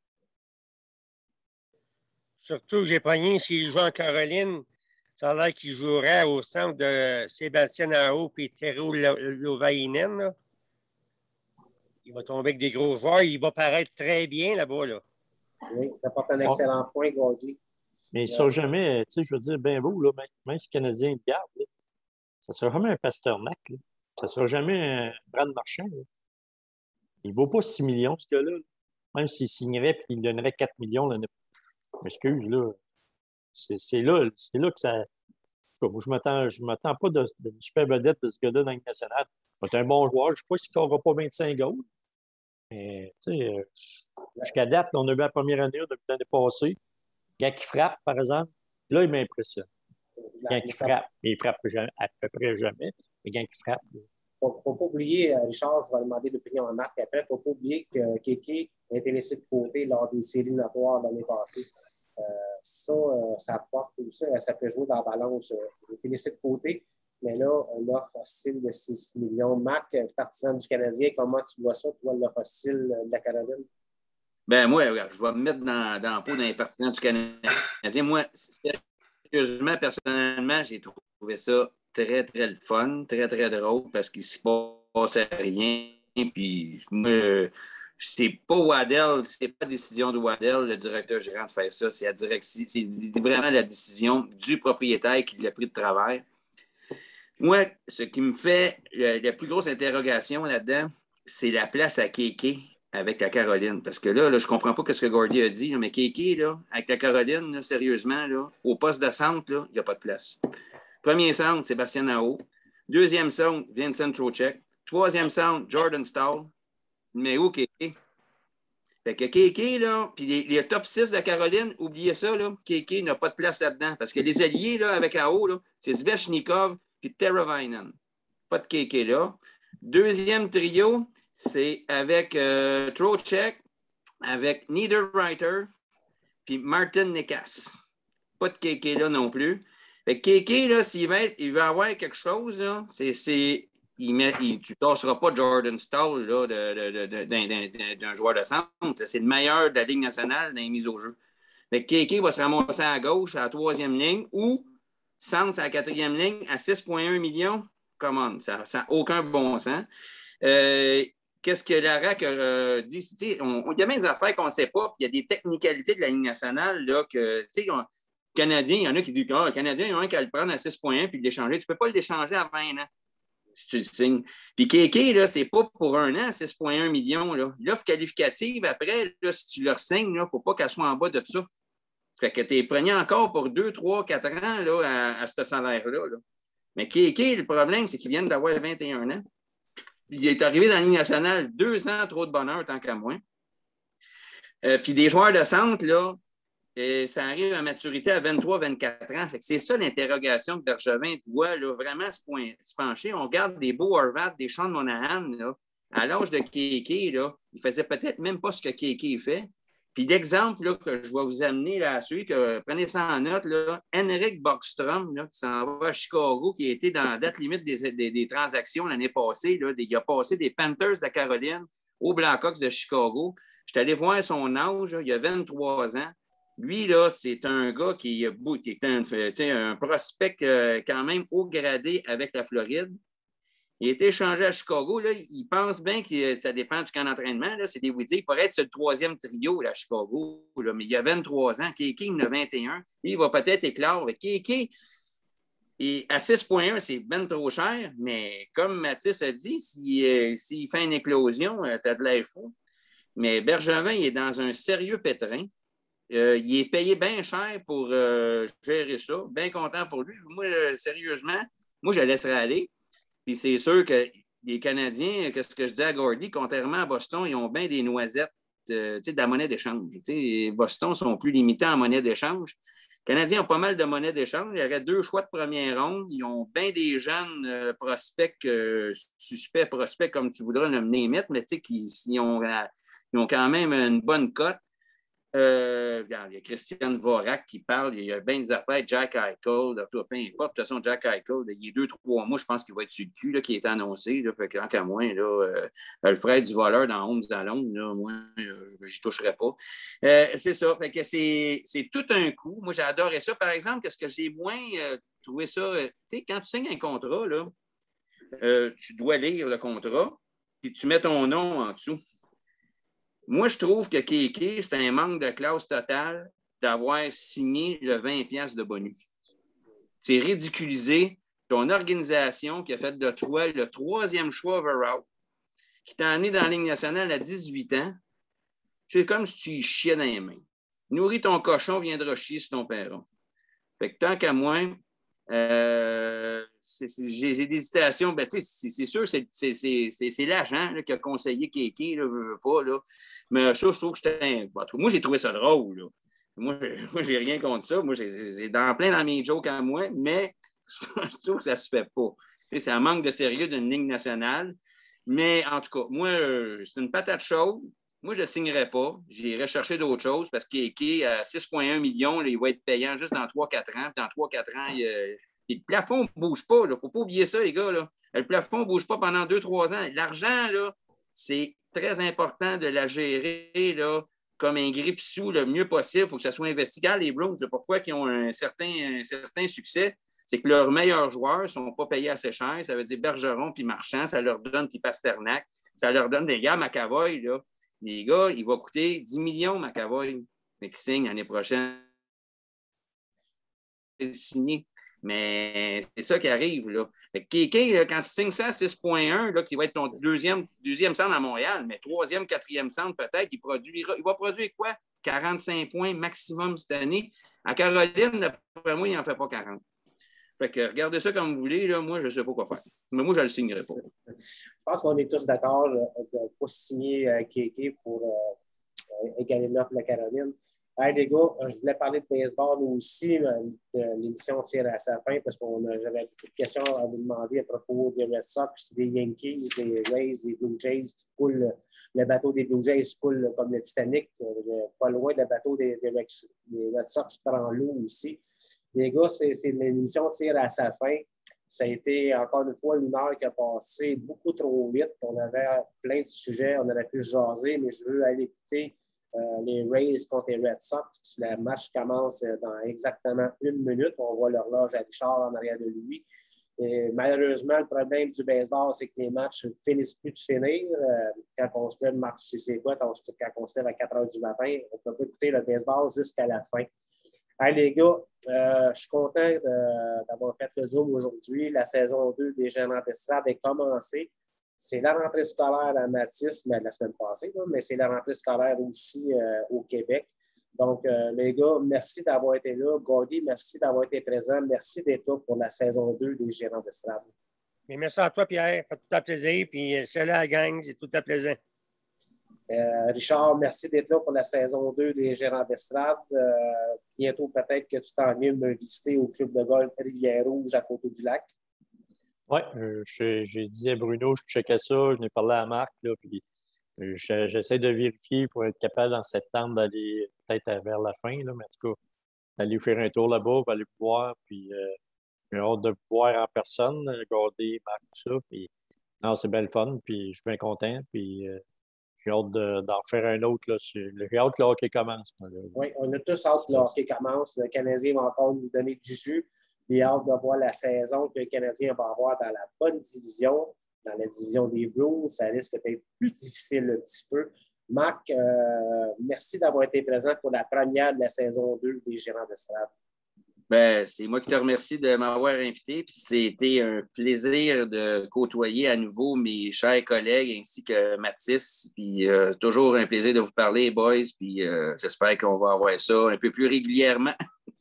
Surtout, j'ai pogné s'il joue en Caroline. Ça a l'air qu'il jouerait au centre de Sébastien Aho et Tero Lovainen. Il va tomber avec des gros joueurs. Il va paraître très bien là-bas. Là. Oui, ça apporte un excellent point, Gordy. Mais ils ne sont jamais, tu sais, je veux dire, ben vous, là, même, même si le Canadien le garde, là, ça ne sera jamais un Pasternak. Là. Ça ne sera jamais un Brad Marchand. Là. Il ne vaut pas six millions, ce gars-là. Même s'il signerait et qu'il donnerait quatre millions l'année prochaine. Excuse, là. C'est là, là que ça. Je ne m'attends pas de, de super vedette de ce gars-là dans la Ligue nationale. C'est un bon joueur. Je ne sais pas s'il n'aura pas vingt-cinq goals. Mais, tu sais, jusqu'à date, on a vu la première année depuis l'année passée. Le gars qui frappe, par exemple, là, il m'impressionne. Le gars qui frappe, il frappe à peu près jamais. Le gars qui frappe. Il ne faut, faut pas oublier, Richard, je vais demander l'opinion à Marc après, il ne faut pas oublier que Kéké a été laissé de côté lors des séries éliminatoires l'année passée. Euh, ça, euh, ça apporte tout ça, ça peut jouer dans la balance. Euh, il a été laissé de côté, mais là, l'offre hostile de six millions. Marc, partisan du Canadien, comment tu vois ça, toi, l'offre hostile de la Caroline? Ben moi, regarde, je vais me mettre dans, dans la peau d'un partisan du Canadien. Moi, sérieusement, personnellement, j'ai trouvé ça très, très le fun, très, très drôle parce qu'il ne se passait rien. Puis, moi, c'est pas Waddell, c'est pas la décision de Waddell, le directeur gérant, de faire ça. C'est, la direction, c'est vraiment la décision du propriétaire qui l'a pris de travers. Moi, ce qui me fait la, la plus grosse interrogation là-dedans, c'est la place à Kéké avec la Caroline. Parce que là, là je ne comprends pas ce que Gordy a dit, là, mais Kéké, là, avec la Caroline, là, sérieusement, là, au poste de centre, il n'y a pas de place. Premier centre, Sébastien Aho. Deuxième centre, Vincent Trocheck. Troisième centre, Jordan Stahl. Mais où Kéké? Fait que Kéké, là, puis les, les top six de Caroline, oubliez ça, là, Kéké n'a pas de place là-dedans. Parce que les alliés, là, avec Aho, là, c'est Svechnikov puis Teravainen. Pas de Kéké là. Deuxième trio, c'est avec euh, Trocheck, avec Niederreiter, puis Martin Necas. Pas de Kéké là non plus. Fait que Kéké, là, s'il va, être, il va avoir quelque chose, là, c'est, c'est, il met, il, tu ne tasseras pas Jordan Stahl là, de, de, de, d'un, d'un, d'un joueur de centre. C'est le meilleur de la Ligue nationale dans les mises au jeu. Fait que Kéké va se ramasser à gauche, à la troisième ligne, ou centre à la quatrième ligne, à six virgule un millions. Come on, ça n'a aucun bon sens. Euh, qu'est-ce que l'A R A C euh, dit? On, on, il y a bien des affaires qu'on ne sait pas, puis il y a des technicalités de la Ligue nationale là, que, tu sais, Canadien, il y en a qui disent que oh, le Canadien, il y en a un qui va le prendre à six virgule un puis l'échanger. Tu ne peux pas l'échanger à vingt ans si tu le signes. Puis Kéké, là, c'est pas pour un an, six virgule un millions. Là. L'offre qualificative, après, là, si tu leur signes, il ne faut pas qu'elle soit en bas de ça. Fait que tu es prenant encore pour deux, trois, quatre ans là, à, à ce salaire-là. Là. Mais Kéké, le problème, c'est qu'il vient d'avoir vingt et un ans. Il est arrivé dans la Ligue nationale deux ans trop de bonheur, tant qu'à moins. Euh, puis des joueurs de centre, là, et ça arrive à maturité à vingt-trois vingt-quatre ans. Fait que c'est ça l'interrogation que Bergevin doit là, vraiment se, point, se pencher. On regarde des Bo Horvat, des Sean Monahan. Là, à l'âge de Kéké, là, il ne faisait peut-être même pas ce que Kéké fait. Puis l'exemple là, que je vais vous amener là, à celui que prenez ça en note, là, Henrik Bockstrom, là, qui s'en va à Chicago, qui a été dans la date limite des, des, des transactions l'année passée. Là, des, il a passé des Panthers de la Caroline aux Blackhawks de Chicago. Je suis allé voir son âge, là, il a vingt-trois ans. Lui, là, c'est un gars qui, qui est un, un prospect euh, quand même haut gradé avec la Floride. Il a été échangé à Chicago. Là, il pense bien que ça dépend du camp d'entraînement. Là, c'est des oui, il pourrait être sur le troisième trio là, à Chicago, là, mais il a vingt-trois ans. Kéké, il en a vingt et un. Lui, il va peut-être éclore. Kéké, à six virgule un, c'est bien trop cher, mais comme Mathis a dit, s'il, euh, s'il fait une éclosion, euh, tu as de l'air fou. Mais Bergevin, il est dans un sérieux pétrin. Euh, il est payé bien cher pour euh, gérer ça. Bien content pour lui. Moi, euh, sérieusement, moi, je le laisserai aller. Puis c'est sûr que les Canadiens, qu'est-ce que je dis à Gordy, contrairement à Boston, ils ont bien des noisettes euh, de la monnaie d'échange. T'sais, Boston sont plus limités en monnaie d'échange. Les Canadiens ont pas mal de monnaie d'échange. Il y aurait deux choix de première ronde. Ils ont bien des jeunes euh, prospects, euh, suspects prospects, comme tu voudras le name it, mais qui ils ont, ils ont quand même une bonne cote. Euh, regarde, il y a Christian Vorak qui parle, il y a bien des affaires, Jack Eichel, peu importe, de toute façon, Jack Eichel, il y a deux, trois mois, je pense qu'il va être sur le cul, là, qui est annoncé, là, fait qu'en qu'à moins, là, euh, le frère du voleur dans onze à Londres, là, moi, euh, j'y toucherai pas. Euh, c'est ça, fait que c'est, c'est tout un coup. Moi, j'ai adoré ça. Par exemple, qu'est-ce que j'ai moins euh, trouvé ça, euh, tu sais, quand tu signes un contrat, là, euh, tu dois lire le contrat, puis tu mets ton nom en dessous. Moi, je trouve que Kéké, c'est un manque de classe totale d'avoir signé le vingt piastres de bonus. C'est ridiculisé ton organisation qui a fait de toi le troisième choix overall, qui t'a amené dans la Ligue nationale à dix-huit ans. C'est comme si tu y chiais dans les mains. Nourris ton cochon, viendra chier sur ton perron. Fait que tant qu'à moi, euh, c'est, c'est, j'ai, j'ai des hésitations. Ben, c'est, c'est sûr, c'est, c'est, c'est, c'est, c'est l'agent là, qui a conseillé Kéké, là, veut, veut pas. Là. Mais ça, je trouve que c'était un... Moi, j'ai trouvé ça drôle. Là. Moi, moi, j'ai rien contre ça. Moi, j'ai, c'est dans plein dans mes jokes à moi, mais je trouve que ça se fait pas. Tu sais, c'est un manque de sérieux d'une ligne nationale. Mais en tout cas, moi, c'est une patate chaude. Moi, je ne le signerais pas. J'irais chercher d'autres choses parce que Kéké, à six virgule un millions, là, il va être payant juste dans trois quatre ans. Dans trois quatre ans, il, euh, le plafond ne bouge pas. Il ne faut pas oublier ça, les gars. Là. Le plafond ne bouge pas pendant deux trois ans. L'argent, là, c'est très important de la gérer là, comme un grippe-sous le mieux possible. Il faut que ça soit investi. Les Bruins, c'est pourquoi ils ont un certain, un certain succès. C'est que leurs meilleurs joueurs ne sont pas payés assez cher. Ça veut dire Bergeron puis Marchand. Ça leur donne puis Pasternak. Ça leur donne des gars McAvoy, là. Les gars, il va coûter dix millions, McAvoy, mais qui signe l'année prochaine. Signé. Mais c'est ça qui arrive, là. Kéké, quand tu signes ça à six virgule un, là, qui va être ton deuxième, deuxième centre à Montréal, mais troisième, quatrième centre peut-être, il, produira, il va produire quoi? quarante-cinq points maximum cette année. À Caroline, d'après moi, il n'en fait pas quarante. Fait que regardez ça comme vous voulez, là, moi, je ne sais pas quoi faire. Mais moi, je ne le signerai pas. Je pense qu'on est tous d'accord de ne pas signer euh, Kéké pour euh, égaler l'offre de la Caroline. Hey, les gars, je voulais parler de baseball aussi. L'émission tire à sa fin parce que j'avais beaucoup de questions à vous demander à propos des Red Sox, des Yankees, des Rays, des Blue Jays qui coulent. Le bateau des Blue Jays coule comme le Titanic. Pas loin, le bateau des, des, des Red Sox prend l'eau aussi. Les gars, c'est l'émission tire à sa fin. Ça a été encore une fois une heure qui a passé beaucoup trop vite. On avait plein de sujets, on aurait pu jaser, mais je veux aller écouter euh, les Rays contre les Red Sox. Le match commence dans exactement une minute. On voit l'horloge à Richard en arrière de lui. Et malheureusement, le problème du baseball, c'est que les matchs ne finissent plus de finir. Euh, quand on se lève, Marc, tu sais c'est quoi, quand on se lève à quatre heures du matin, on peut pas écouter le baseball jusqu'à la fin. Hey, les gars, euh, je suis content d'avoir fait le Zoom aujourd'hui. La saison deux des Gérants d'Estrade est commencée. C'est la rentrée scolaire à Mathis, mais la semaine passée, là, mais c'est la rentrée scolaire aussi euh, au Québec. Donc, euh, les gars, merci d'avoir été là. Gordy, merci d'avoir été présent. Merci d'être là pour la saison deux des Gérants d'Estrade. Merci à toi, Pierre. Ça fait tout à plaisir. Puis, salut à la gang, c'est tout à plaisir. Euh, Richard, merci d'être là pour la saison deux des Gérants d'Estrade. Euh, bientôt, peut-être que tu t'en viens me visiter au club de golf Rivière-Rouge à côté du lac. Oui, euh, j'ai dit à Bruno, je checkais ça, je n'ai parlé à Marc, là, puis euh, j'essaie de vérifier pour être capable en septembre d'aller peut-être vers la fin, là, mais en tout cas, d'aller faire un tour là-bas, pour aller voir, puis euh, j'ai hâte de voir en personne, regarder Marc, tout ça, puis non, c'est bien le fun, puis je suis bien content, puis euh, j'ai hâte d'en faire un autre, là, sur, j'ai hâte que le hockey commence. Moi, oui, on a tous hâte que le hockey commence. Le Canadien va encore nous donner du jus. J'ai hâte de voir la saison que le Canadien va avoir dans la bonne division, dans la division des Blues. Ça risque d'être plus difficile un petit peu. Marc, euh, merci d'avoir été présent pour la première de la saison deux des Gérants d'Estrade. Ben, c'est moi qui te remercie de m'avoir invité. Puis c'était un plaisir de côtoyer à nouveau mes chers collègues ainsi que Mathis. Puis euh, toujours un plaisir de vous parler, boys. Puis euh, j'espère qu'on va avoir ça un peu plus régulièrement.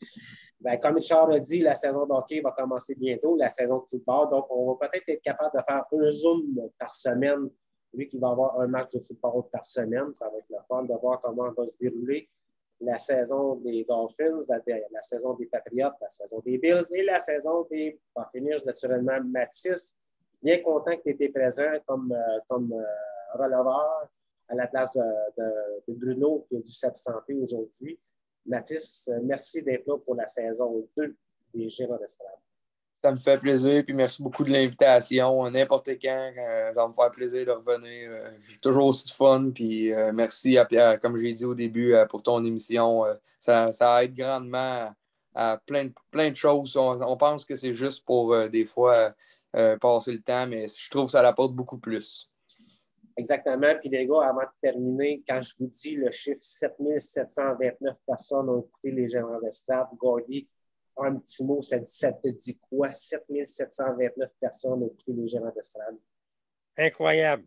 Ben, comme Richard a dit, la saison de hockey va commencer bientôt, la saison de football. Donc, on va peut-être être capable de faire un Zoom par semaine. Lui qui va avoir un match de football par semaine. Ça va être le fun de voir comment va se dérouler la saison des Dolphins, la, la saison des Patriots, la saison des Bills et la saison des Buccaneers. Naturellement, Mathis, bien content que tu étais présent comme, euh, comme euh, releveur à la place de, de, de Bruno qui a dû s'absenter aujourd'hui. Mathis, merci d'être là pour la saison deux des Gérants d'Estrade. Ça me fait plaisir, puis merci beaucoup de l'invitation. N'importe quand, euh, ça va me faire plaisir de revenir. Euh, j'ai toujours aussi de fun, puis euh, merci à Pierre, comme j'ai dit au début, euh, pour ton émission. Euh, ça, ça aide grandement à, à plein, de, plein de choses. On, on pense que c'est juste pour, euh, des fois, euh, passer le temps, mais je trouve que ça l'apporte beaucoup plus. Exactement. Puis les gars, avant de terminer, quand je vous dis le chiffre sept mille sept cent vingt-neuf personnes ont écouté les Gérants d'Estrade, Gordy, un petit mot, ça, ça te dit quoi? sept mille sept cent vingt-neuf personnes ont écouté les Gérants d'Estrade. Incroyable.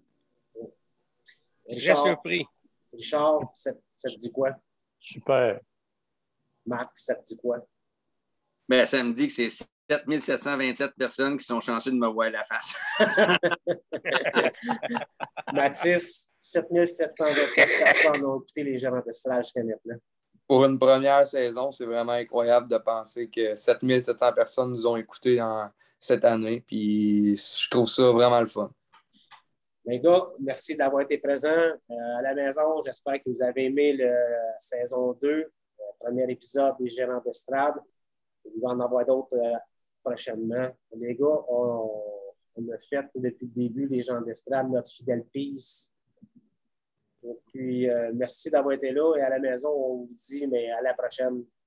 Richard, Très surpris. Richard, ça, ça te dit quoi? Super. Marc, ça te dit quoi? Ben, ça me dit que c'est sept mille sept cent vingt-sept personnes qui sont chanceux de me voir la face. Mathis, sept mille sept cent vingt-neuf personnes ont écouté les Gérants d'Estrade jusqu'à maintenant. Pour une première saison, c'est vraiment incroyable de penser que sept mille sept cents personnes nous ont écoutés dans cette année. Puis je trouve ça vraiment le fun. Les gars, merci d'avoir été présents euh, à la maison. J'espère que vous avez aimé la saison deux, le premier épisode des Gérants d'Estrade. Il va en avoir d'autres euh, prochainement. Les gars, on, on a fait depuis le début les gens d'Estrade notre fidèle peace. Et puis, euh, merci d'avoir été là. Et à la maison, on vous dit mais à la prochaine.